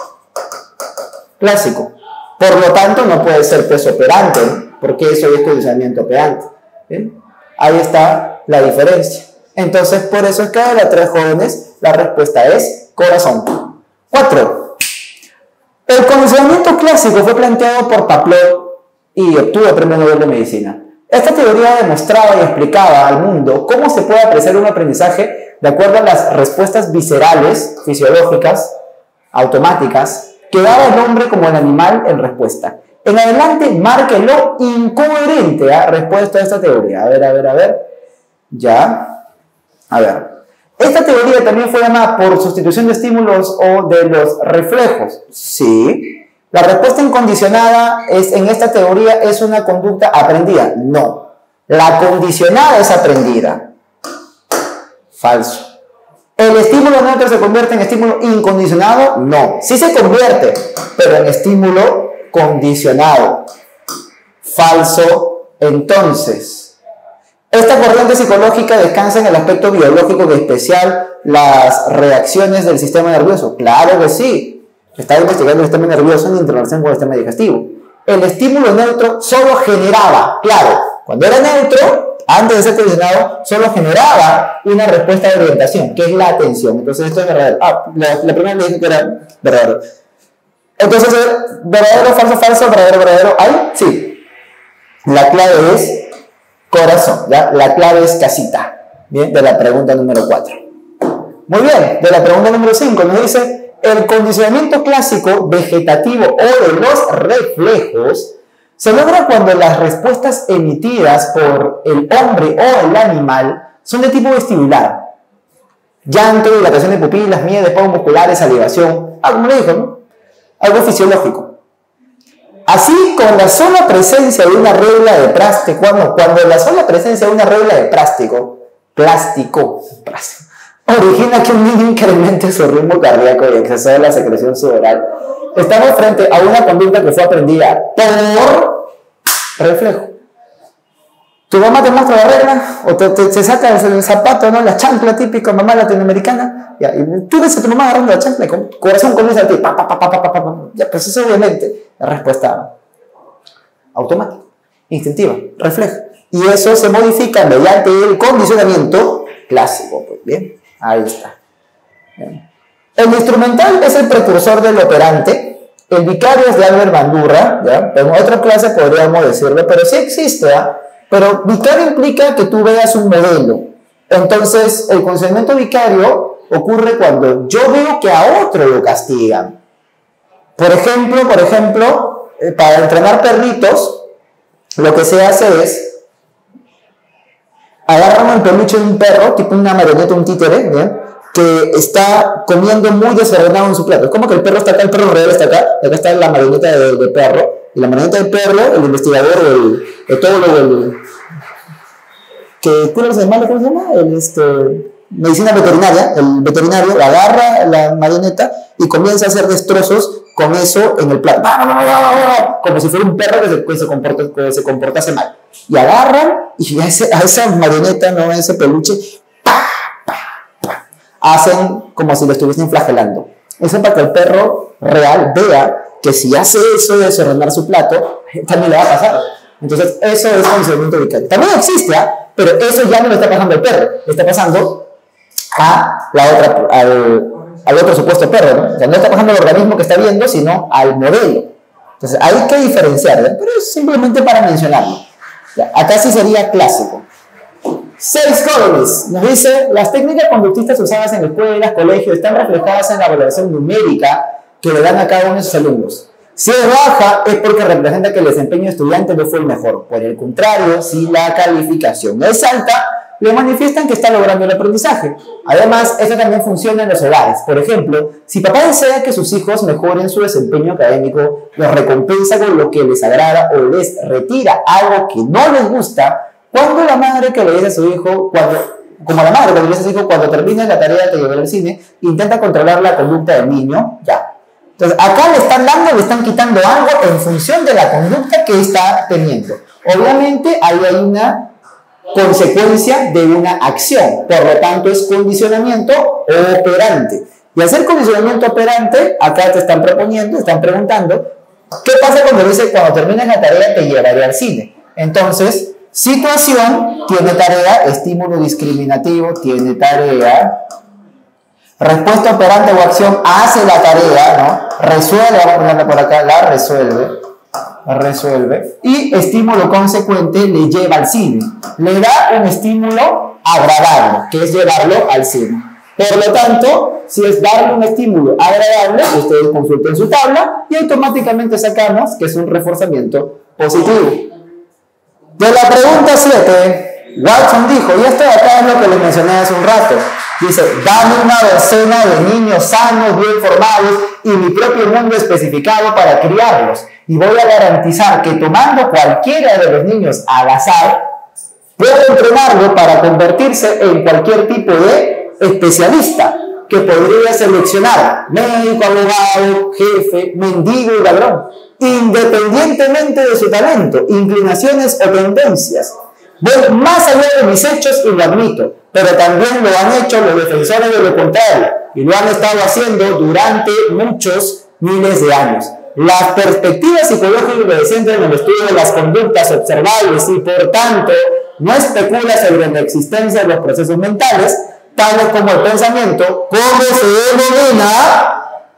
clásico. Por lo tanto, no puede ser peso operante, ¿no? Porque eso es condicionamiento operante. ¿Bien? Ahí está la diferencia. Entonces, por eso es que de las tres jóvenes, la respuesta es corazón. Cuatro. El condicionamiento clásico fue planteado por Pavlov y obtuvo el premio Nobel de Medicina. Esta teoría demostraba y explicaba al mundo cómo se puede apreciar un aprendizaje de acuerdo a las respuestas viscerales, fisiológicas, automáticas, que daba el hombre como el animal en respuesta. En adelante, marque lo incoherente, ¿eh? Respuesta a esta teoría. A ver, a ver, a ver. Ya. A ver. Esta teoría también fue llamada por sustitución de estímulos o de los reflejos. Sí. La respuesta incondicionada es, en esta teoría es una conducta aprendida. No. La condicionada es aprendida. Falso. ¿El estímulo neutro se convierte en estímulo incondicionado? No. Sí se convierte, pero en estímulo condicionado. Falso. Entonces, esta corriente psicológica descansa en el aspecto biológico, en especial las reacciones del sistema nervioso. Claro que sí. Estaba investigando el sistema nervioso en interrelación con el sistema digestivo. El estímulo neutro solo generaba, claro, cuando era neutro, antes de ser condicionado, solo generaba una respuesta de orientación, que es la atención. Entonces esto es verdadero. Ah, la, la primera le dije que era verdadero. Entonces, verdadero, falso, falso, verdadero, verdadero. ¿Hay? Sí. La clave es corazón, ¿ya? La clave es casita. Bien, de la pregunta número cuatro. Muy bien, de la pregunta número cinco nos dice: el condicionamiento clásico vegetativo o de los reflejos se logra cuando las respuestas emitidas por el hombre o el animal son de tipo vestibular. Llanto, dilatación de pupilas, miedo, espasmos musculares, salivación, algo como le dijo, ¿no? Algo fisiológico. Así, con la sola presencia de una regla de plástico, cuando, cuando la sola presencia de una regla de plástico, plástico, plástico origina que un niño incremente su ritmo cardíaco y exceso de la secreción sudoral, estamos frente a una conducta que fue aprendida por reflejo. Tu mamá te muestra la regla o te, te, te saca el, el zapato, ¿no? La chancla típica mamá latinoamericana, ya, y tú ves a tu mamá agarrando la chancla y con corazón comienza a ti, pa, pa, pa, pa, pa, pa, pa. Ya, pues eso obviamente la respuesta automática, instintiva, reflejo. Y eso se modifica mediante el condicionamiento clásico. Pues bien. Ahí está. Bien. El instrumental es el precursor del operante. El vicario es de Albert Bandurra, ¿ya? En otra clase podríamos decirlo, pero sí existe, ¿ya? Pero vicario implica que tú veas un modelo. Entonces, el condicionamiento vicario ocurre cuando yo veo que a otro lo castigan. Por ejemplo, por ejemplo, eh, para entrenar perritos, lo que se hace es agarran el peluche de un perro, tipo una marioneta, un títere, ¿bien?, que está comiendo muy desordenado en su plato. Es como que el perro está acá, el perro real está acá, y acá está la marioneta de, de perro, y la marioneta del perro, el investigador, el etólogo, el que cura los animales, ¿cómo se llama? El, este, medicina veterinaria, el veterinario agarra la marioneta y comienza a hacer destrozos con eso en el plato, como si fuera un perro que se, que se, comporta, que se comportase mal. Y agarran y a, ese, a esa marioneta, no a ese peluche, ¡pah! Hacen como si lo estuviesen flagelando. Eso para que el perro real vea que si hace eso de desordenar su plato, también le va a pasar. Entonces, eso es condicionamiento vicario. También existe, ¿eh? Pero eso ya no le está pasando al perro, le está pasando a la otra, al, al otro supuesto perro, ¿no? O sea, no está pasando al organismo que está viendo, sino al modelo. Entonces, hay que diferenciar, ¿eh? Pero es simplemente para mencionarlo. Ya, acá sí sería clásico. Seis colonies nos dice: las técnicas conductistas usadas en escuelas, colegios, están reflejadas en la valoración numérica que le dan a cada uno de sus alumnos. Si es baja, es porque representa que el desempeño estudiante no fue el mejor. Por el contrario, si la calificación es alta, le manifiestan que está logrando el aprendizaje. Además, esto también funciona en los hogares. Por ejemplo, si papá desea que sus hijos mejoren su desempeño académico, los recompensa con lo que les agrada o les retira algo que no les gusta. Cuando la madre que le dice a su hijo, cuando, como la madre que le dice a su hijo, cuando termine la tarea de llevar al cine, intenta controlar la conducta del niño, ya. Entonces, acá le están dando, le están quitando algo en función de la conducta que está teniendo. Obviamente, ahí hay una consecuencia de una acción, por lo tanto, es condicionamiento operante. Y al ser condicionamiento operante, acá te están proponiendo, te están preguntando, ¿qué pasa cuando dice, cuando termines la tarea te llevaré al cine? Entonces, situación tiene tarea, estímulo discriminativo tiene tarea, respuesta operante o acción hace la tarea, ¿no? Resuelve, vamos a ponerla por acá, la resuelve, resuelve, y estímulo consecuente le lleva al cine. Le da un estímulo agradable, que es llevarlo al cine. Por lo tanto, si es darle un estímulo agradable, ustedes consulten su tabla y automáticamente sacamos que es un reforzamiento positivo. De la pregunta siete, Watson dijo, y esto de acá es lo que les mencioné hace un rato, dice, dame una docena de niños sanos, bien formados y mi propio mundo especificado para criarlos, y voy a garantizar que tomando cualquiera de los niños al azar, puedo entrenarlo para convertirse en cualquier tipo de especialista que podría seleccionar médico, abogado, jefe, mendigo y ladrón, independientemente de su talento, inclinaciones o tendencias. Voy más allá de mis hechos y lo admito, pero también lo han hecho los defensores de lo contrario y lo han estado haciendo durante muchos miles de años. Las perspectivas psicológicas que se centran en el estudio de las conductas observables y por tanto no especula sobre la existencia de los procesos mentales, tales como el pensamiento, cómo se denomina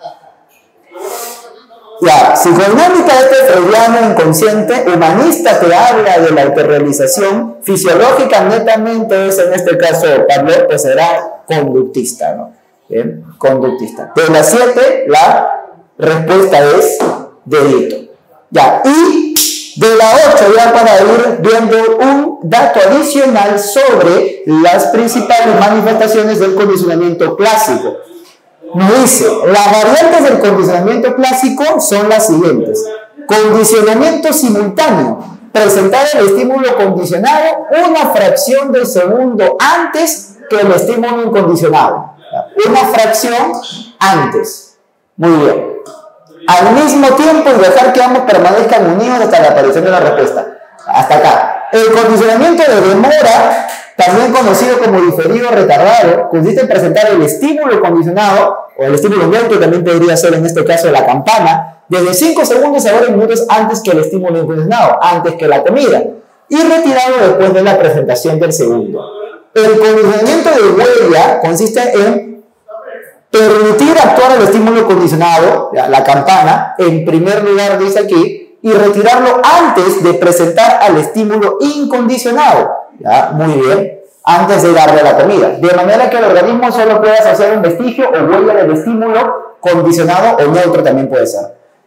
la psicodinámica este freudiano inconsciente humanista que habla de la autorrealización fisiológica netamente es en este caso Pablo, pues será conductista, ¿no? Bien, conductista. De las siete, la respuesta es delito. Ya, y de la ocho ya para ir viendo un dato adicional sobre las principales manifestaciones del condicionamiento clásico. Nos dice, las variantes del condicionamiento clásico son las siguientes. Condicionamiento simultáneo. Presentar el estímulo condicionado una fracción de segundo antes que el estímulo incondicionado. Una fracción antes. Muy bien. Al mismo tiempo y dejar que ambos permanezcan unidos hasta la aparición de la respuesta. Hasta acá. El condicionamiento de demora, también conocido como diferido retardado, consiste en presentar el estímulo condicionado, o el estímulo neutro también podría ser en este caso la campana, desde cinco segundos a varios minutos antes que el estímulo incondicionado, antes que la comida, y retirado después de la presentación del segundo. El condicionamiento de huella consiste en permitir actuar el estímulo condicionado, la campana, en primer lugar dice aquí, y retirarlo antes de presentar al estímulo incondicionado. ¿Ya? Muy bien. Antes de darle la comida. De manera que el organismo solo puede asociar un vestigio o huella del estímulo condicionado o neutro también puede ser.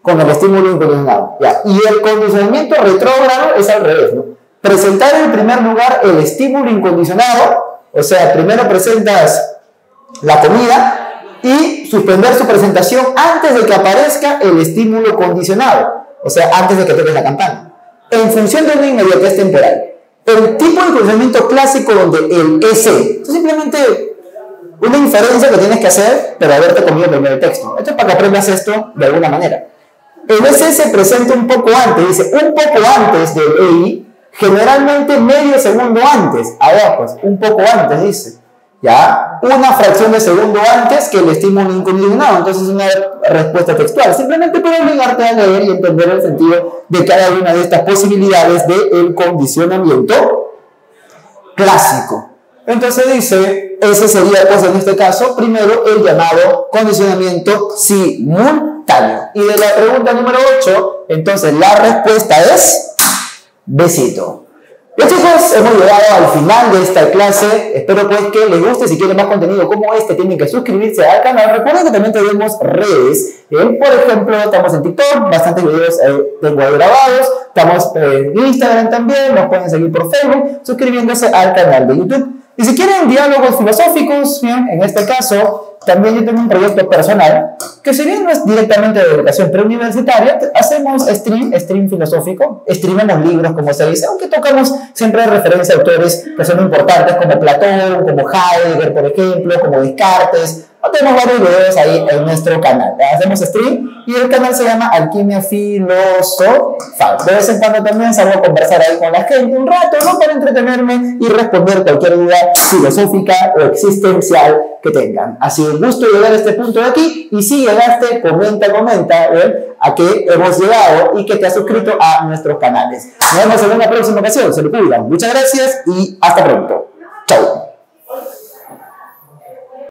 con el estímulo incondicionado. ¿Ya? Y el condicionamiento retrógrado es al revés, ¿no? Presentar en primer lugar el estímulo incondicionado, o sea, primero presentas la comida y suspender su presentación antes de que aparezca el estímulo condicionado, o sea, antes de que toques la campana, en función de una inmediatez temporal. El tipo de condicionamiento clásico donde el E C es simplemente una inferencia que tienes que hacer, pero haberte comido primero el texto. Esto es para que aprendas esto de alguna manera. El E C se presenta un poco antes, dice un poco antes del E I, generalmente medio segundo antes. A ver, pues, un poco antes, dice. ¿Ya? Una fracción de segundo antes que el estímulo incondicionado. Entonces es una respuesta textual. Simplemente para obligarte a leer y entender el sentido de cada una de estas posibilidades del condicionamiento clásico. Entonces dice, ese sería, pues en este caso, primero el llamado condicionamiento simultáneo. Y de la pregunta número ocho, entonces la respuesta es besito. Bien, chicos, hemos llegado al final de esta clase. Espero pues que les guste. Si quieren más contenido como este, tienen que suscribirse al canal. Recuerden que también tenemos redes. ¿eh? Por ejemplo, estamos en TikTok, bastantes videos eh, tengo ahí grabados. Estamos eh, en Instagram también, nos pueden seguir por Facebook, suscribiéndose al canal de YouTube. Y si quieren diálogos filosóficos, bien, en este caso, también yo tengo un proyecto personal, que si bien no es directamente de educación preuniversitaria, hacemos stream, stream filosófico, streamamos libros, como se dice, aunque tocamos siempre referencia a autores que son importantes, como Platón, como Heidegger, por ejemplo, como Descartes. Tenemos varios videos ahí en nuestro canal. Hacemos stream y el canal se llama Alquimia Filosofal. De vez en cuando también salgo a conversar ahí con la gente un rato, ¿no? Para entretenerme y responder cualquier duda filosófica o existencial que tengan. Ha sido un gusto llegar a este punto de aquí y si llegaste, comenta, comenta ¿eh? a qué hemos llegado y que te has suscrito a nuestros canales. Nos vemos en una próxima ocasión. Se lo cuidan. Muchas gracias y hasta pronto.